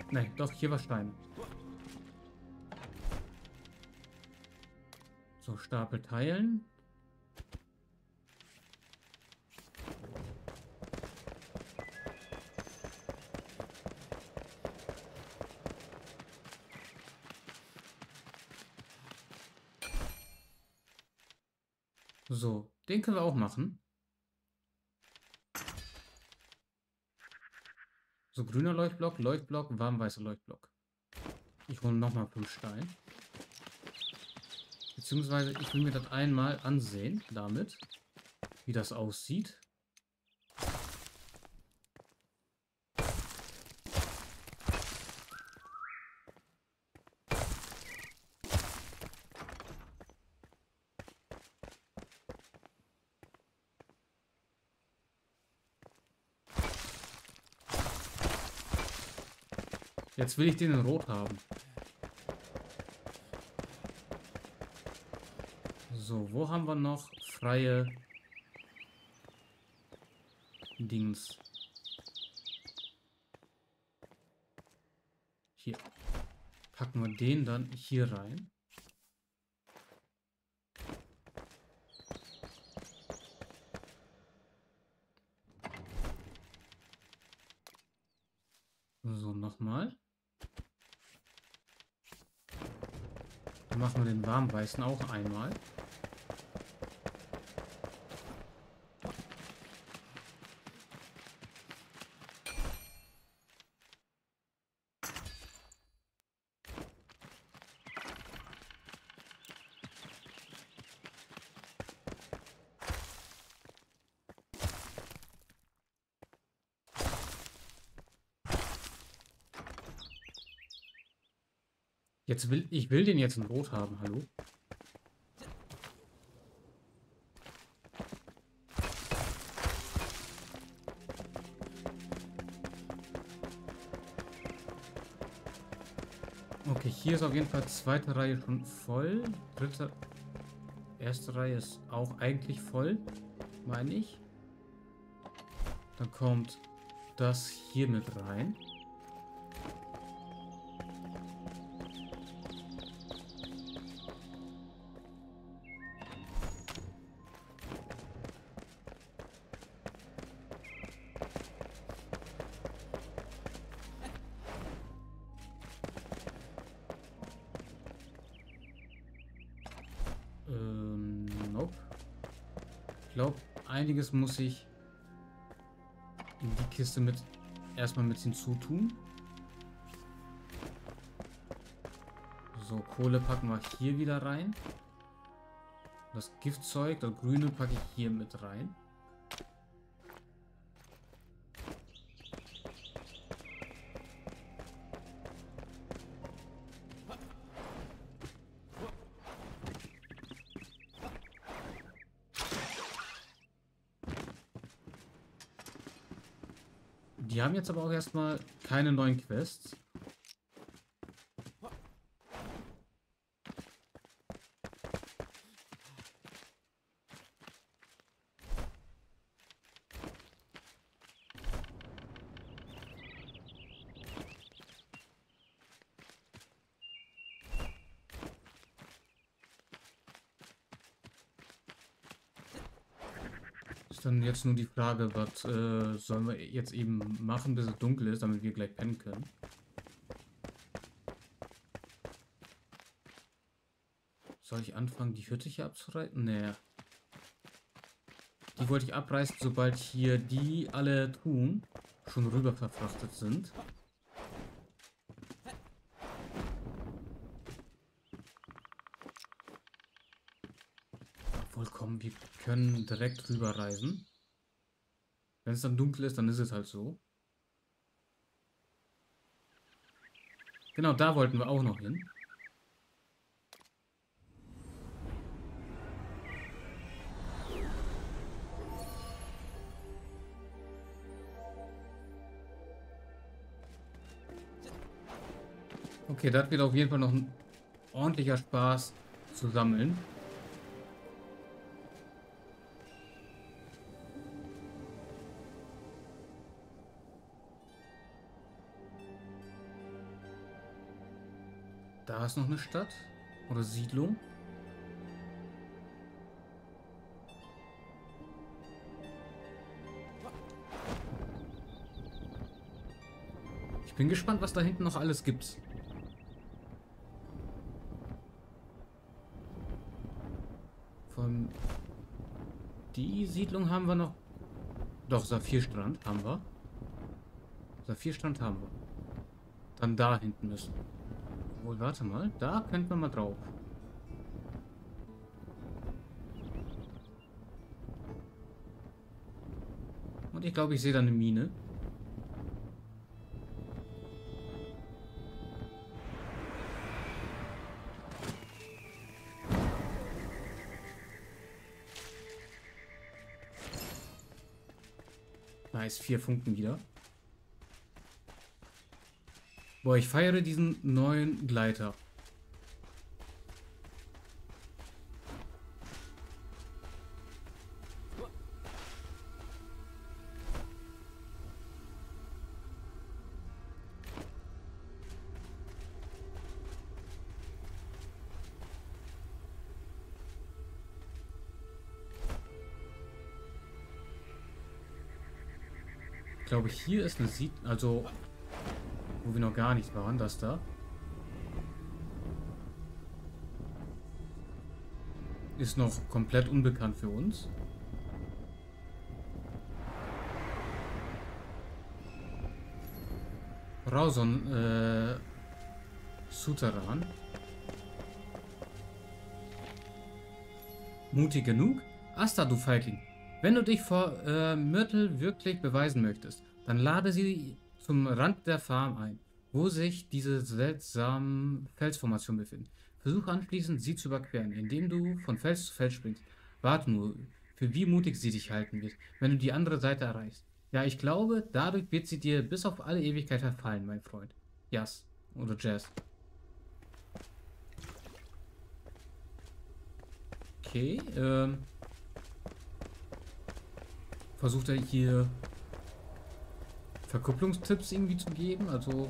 Nein, doch, hier war Stein. So, Stapel teilen. So, den können wir auch machen. So, grüner Leuchtblock, Leuchtblock, warmweißer Leuchtblock. Ich hole nochmal fünf Stein. Beziehungsweise ich will mir das einmal ansehen, damit, wie das aussieht. Jetzt will ich den in Rot haben. So, wo haben wir noch freie Dings? Hier. Packen wir den dann hier rein. So, nochmal. Dann machen wir den warmweißen auch einmal. Jetzt will ich will den jetzt in Rot haben, hallo? Okay, hier ist auf jeden Fall zweite Reihe schon voll. Dritte, erste Reihe ist auch eigentlich voll, meine ich. Dann kommt das hier mit rein. Ähm, nope. Ich glaube, einiges muss ich in die Kiste mit erstmal mit hinzutun. So, Kohle packen wir hier wieder rein. Das Giftzeug, das Grüne, packe ich hier mit rein. Die haben jetzt aber auch erstmal keine neuen Quests. Dann jetzt nur die Frage, was äh, sollen wir jetzt eben machen, bis es dunkel ist, damit wir gleich pennen können. Soll ich anfangen, die Hütte hier abzureißen? Nee. Die wollte ich abreißen, sobald hier die alle Truhen schon rüber verfrachtet sind. Vollkommen, wir können direkt rüber reisen. Wenn es dann dunkel ist, dann ist es halt so. Genau, da wollten wir auch noch hin. Okay, das wird auf jeden Fall noch ein ordentlicher Spaß zu sammeln. Da ist noch eine Stadt. Oder Siedlung. Ich bin gespannt, was da hinten noch alles gibt. Von die Siedlung haben wir noch. Doch, Saphirstrand haben wir. Saphirstrand haben wir. Dann da hinten müssen. Wohl, warte mal. Da könnten wir mal drauf. Und ich glaube, ich sehe da eine Mine. Nice, vier Funken wieder. Boah, ich feiere diesen neuen Gleiter. Ich glaube, hier ist eine Siedlung, also wo wir noch gar nicht waren, das da. Ist noch komplett unbekannt für uns. Rauson, äh, Souterrain. Mutig genug? Asta, du Feigling. Wenn du dich vor äh, Myrtle wirklich beweisen möchtest, dann lade sie zum Rand der Farm ein, wo sich diese seltsamen Felsformationen befinden. Versuche anschließend, sie zu überqueren, indem du von Fels zu Fels springst. Warte nur, für wie mutig sie dich halten wird, wenn du die andere Seite erreichst. Ja, ich glaube, dadurch wird sie dir bis auf alle Ewigkeit verfallen, mein Freund. Jas. Oder Jazz. Okay, ähm... versucht er hier Verkupplungstipps irgendwie zu geben, also...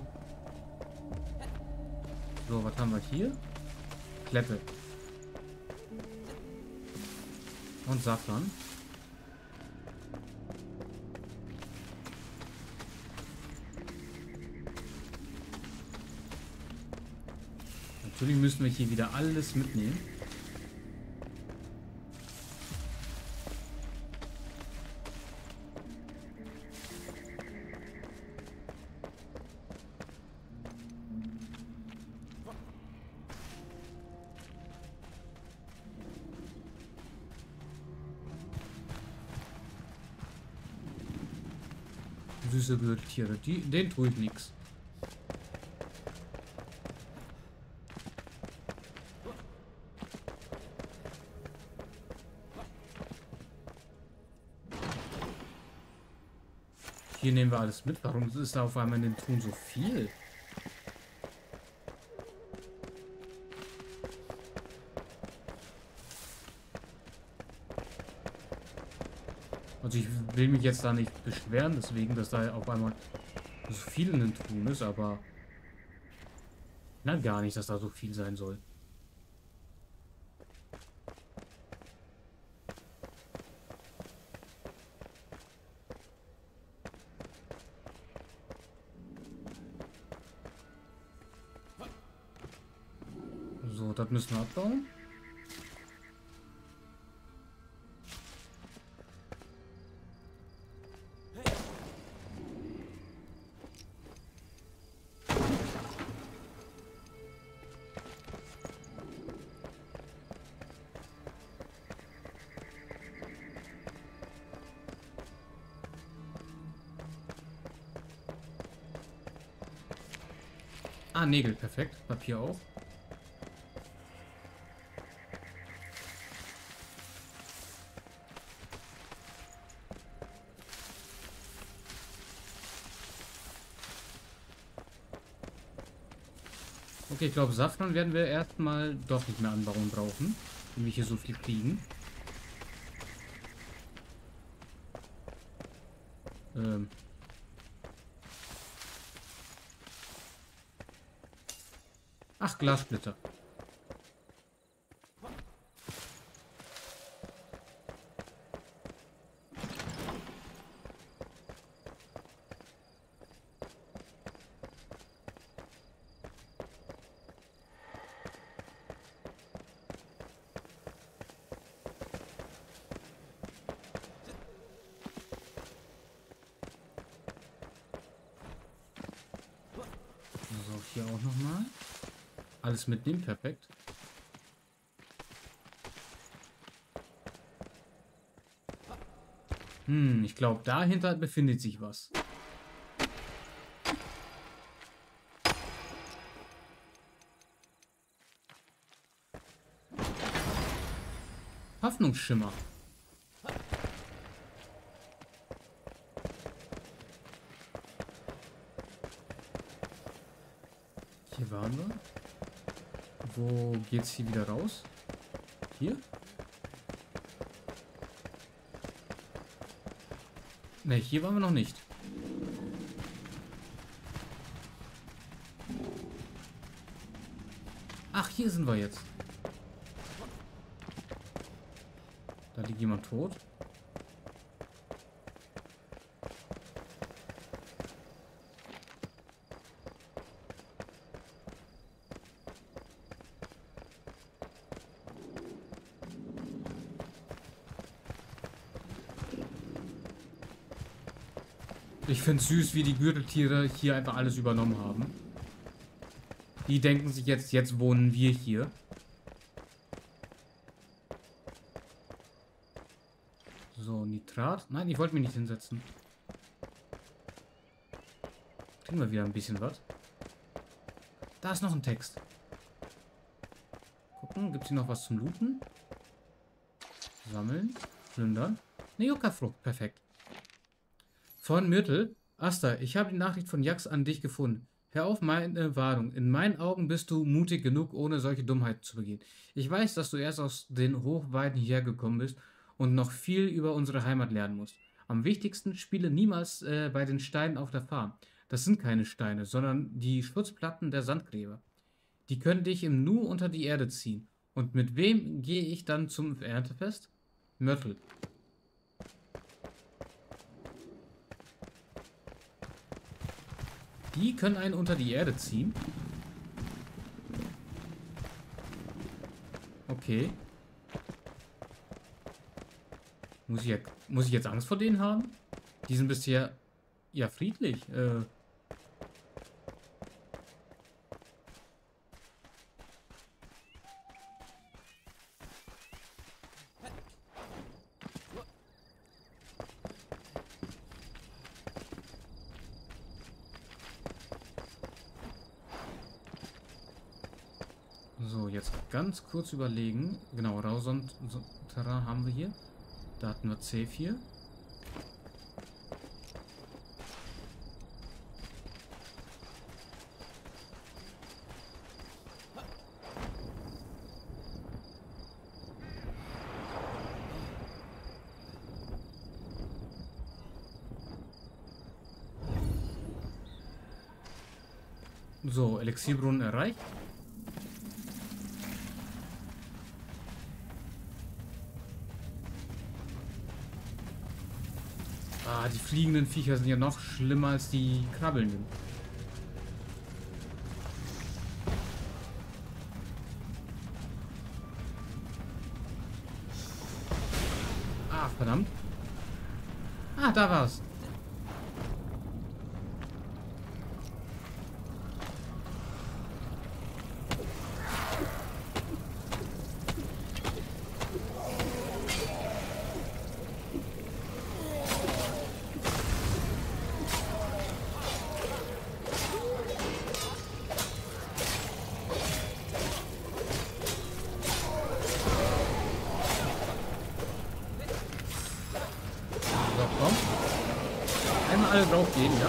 So, was haben wir hier? Kleppe. Und Safran. Natürlich müssen wir hier wieder alles mitnehmen. Süße Gürteltiere, die, den tue ich nichts. Hier nehmen wir alles mit. Warum ist da auf einmal in den Truhen so viel? Also ich will mich jetzt da nicht beschweren, deswegen, dass da auf einmal so viel in den Truhen ist, aber na gar nicht, dass da so viel sein soll. So, das müssen wir abbauen. Ah, Nägel, perfekt. Papier auch. Okay, ich glaube, Safran werden wir erstmal doch nicht mehr anbauen brauchen, wenn wir hier so viel kriegen. Ähm. Ach, Glassplitter. So, hier auch nochmal. Alles mitnehmen, perfekt. Hm, ich glaube, dahinter befindet sich was. Hoffnungsschimmer. Hier waren wir. Wo geht's hier wieder raus? Hier? Ne, hier waren wir noch nicht. Ach, hier sind wir jetzt. Da liegt jemand tot. Ich finde es süß, wie die Gürteltiere hier einfach alles übernommen haben. Die denken sich jetzt, jetzt wohnen wir hier. So, Nitrat. Nein, ich wollte mich nicht hinsetzen. Kriegen wir wieder ein bisschen was. Da ist noch ein Text. Gucken, gibt es hier noch was zum Looten? Sammeln, plündern. Eine Yucca-Frucht, perfekt. Von Myrtle. Asta, ich habe die Nachricht von Jax an dich gefunden. Hör auf meine Warnung. In meinen Augen bist du mutig genug, ohne solche Dummheiten zu begehen. Ich weiß, dass du erst aus den Hochweiden hierher gekommen bist und noch viel über unsere Heimat lernen musst. Am wichtigsten, spiele niemals äh, bei den Steinen auf der Farm. Das sind keine Steine, sondern die Schutzplatten der Sandgräber. Die können dich im Nu unter die Erde ziehen. Und mit wem gehe ich dann zum Erntefest? Myrtle. Die können einen unter die Erde ziehen. Okay. Muss ich, ja, muss ich jetzt Angst vor denen haben? Die sind bisher ja friedlich. Äh. So, jetzt ganz kurz überlegen. Genau, Rausond-Terrain haben wir hier. Da hatten wir C vier. So, Elixierbrunnen erreicht. Ah, die fliegenden Viecher sind ja noch schlimmer als die krabbelnden. Ah, verdammt. Ah, da war's. So, komm. Einmal alle drauf gehen, ja?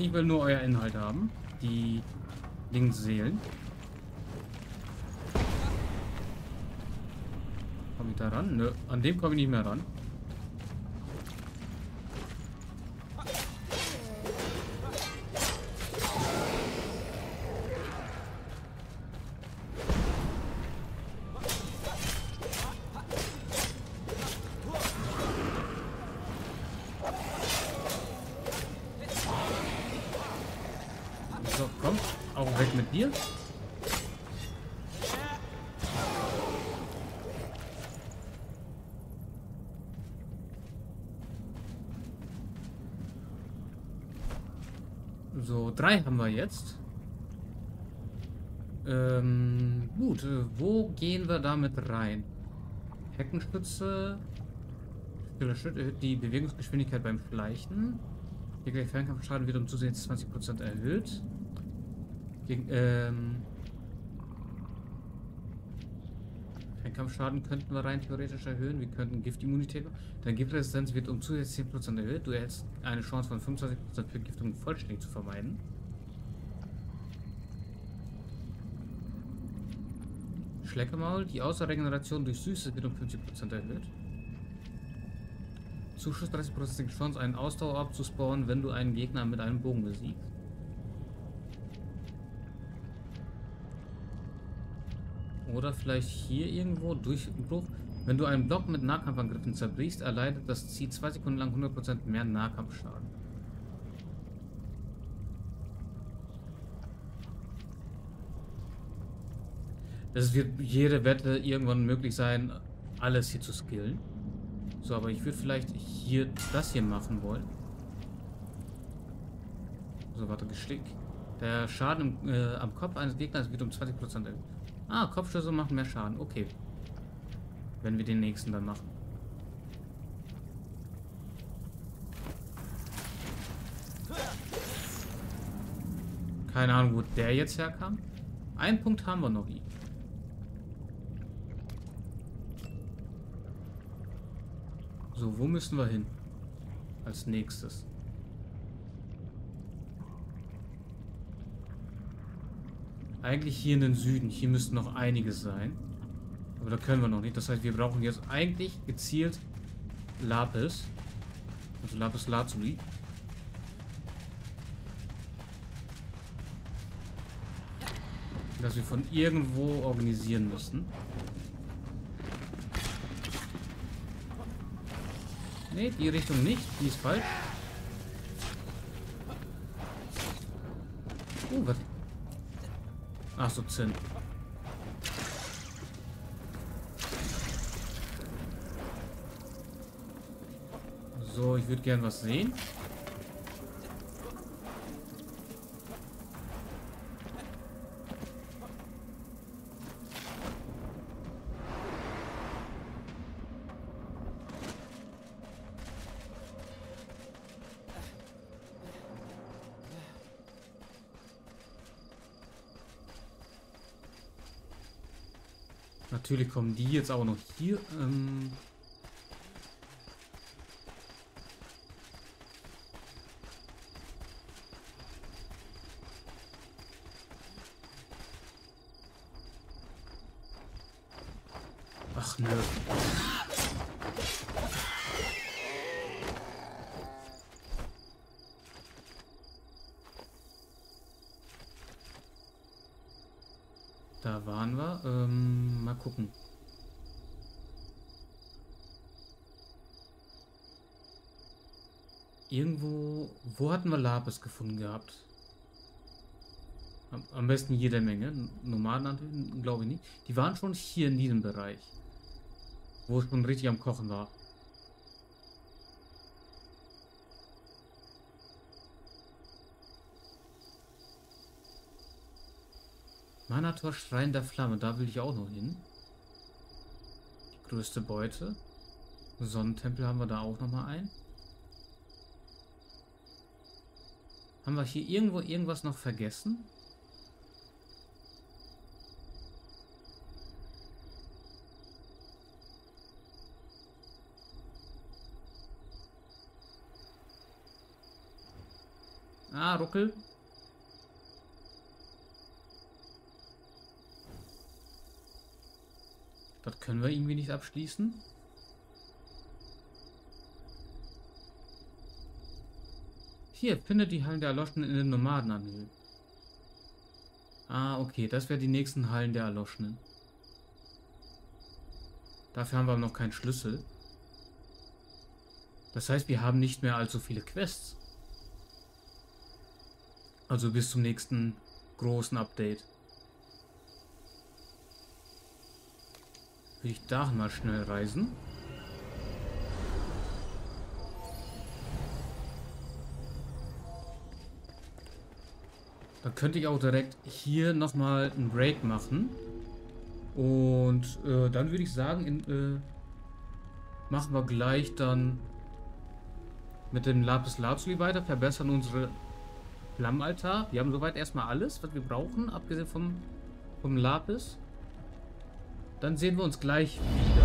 Ich will nur euer Inhalt haben. Die Linksseelen. Komme ich da ran? Nö, an dem komme ich nicht mehr ran. So, komm, auch weg mit dir. So, drei haben wir jetzt. Ähm, gut, äh, wo gehen wir damit rein? Heckenstütze. Stiller Schritt erhöht die Bewegungsgeschwindigkeit beim Schleichen. Der Fernkampfschaden wird um zusätzlich zwanzig Prozent erhöht. Gegen, ähm, Fernkampfschaden könnten wir rein theoretisch erhöhen. Wir könnten Giftimmunität. Deine Giftresistenz wird um zusätzlich zehn Prozent erhöht. Du erhältst eine Chance von fünfundzwanzig Prozent für Giftung vollständig zu vermeiden. Schleckemaul. Die Außerregeneration durch Süße wird um fünfzig Prozent erhöht. Zuschuss dreißig Prozent Chance, einen Ausdauerorb zu spawnen, wenn du einen Gegner mit einem Bogen besiegst. Oder vielleicht hier irgendwo Durchbruch. Wenn du einen Block mit Nahkampfangriffen zerbrichst, erleidet das Ziel zwei Sekunden lang hundert Prozent mehr Nahkampfschaden. Es wird jede Wette irgendwann möglich sein, alles hier zu skillen. So, aber ich würde vielleicht hier das hier machen wollen. So, warte, Geschick. Der Schaden im, äh, am Kopf eines Gegners wird um zwanzig Prozent erhöht. Ah, Kopfschüsse machen mehr Schaden. Okay. Wenn wir den nächsten dann machen. Keine Ahnung, wo der jetzt herkam. Einen Punkt haben wir noch. So, wo müssen wir hin? Als nächstes. Eigentlich hier in den Süden. Hier müssten noch einiges sein. Aber da können wir noch nicht. Das heißt, wir brauchen jetzt eigentlich gezielt Lapis. Also Lapis Lazuli. Das wir von irgendwo organisieren müssen. Ne, die Richtung nicht. Die ist falsch. Oh, was? Ach so, Zinn. So, ich würde gern was sehen. Natürlich kommen die jetzt auch noch hier. Ähm Ach nö. Da waren wir. Ähm, mal gucken. Irgendwo... Wo hatten wir Lapis gefunden gehabt? Am, am besten jede Menge. Nomaden, glaube ich nicht. Die waren schon hier in diesem Bereich. Wo es schon richtig am Kochen war. Manator Schrein der Flamme, da will ich auch noch hin. Die größte Beute. Sonnentempel haben wir da auch noch mal ein. Haben wir hier irgendwo irgendwas noch vergessen? Ah, ruckel. Das können wir irgendwie nicht abschließen. Hier, finde die Hallen der Erloschenen in den Nomadenanhöhen. Ah, okay, das wäre die nächsten Hallen der Erloschenen. Dafür haben wir aber noch keinen Schlüssel. Das heißt, wir haben nicht mehr allzu viele Quests. Also bis zum nächsten großen Update. Will ich da mal schnell reisen? Da könnte ich auch direkt hier nochmal einen Break machen. Und äh, dann würde ich sagen, in, äh, machen wir gleich dann mit dem Lapis Lazuli weiter, verbessern unsere Flammenaltar. Wir haben soweit erstmal alles, was wir brauchen, abgesehen vom, vom Lapis. Dann sehen wir uns gleich wieder.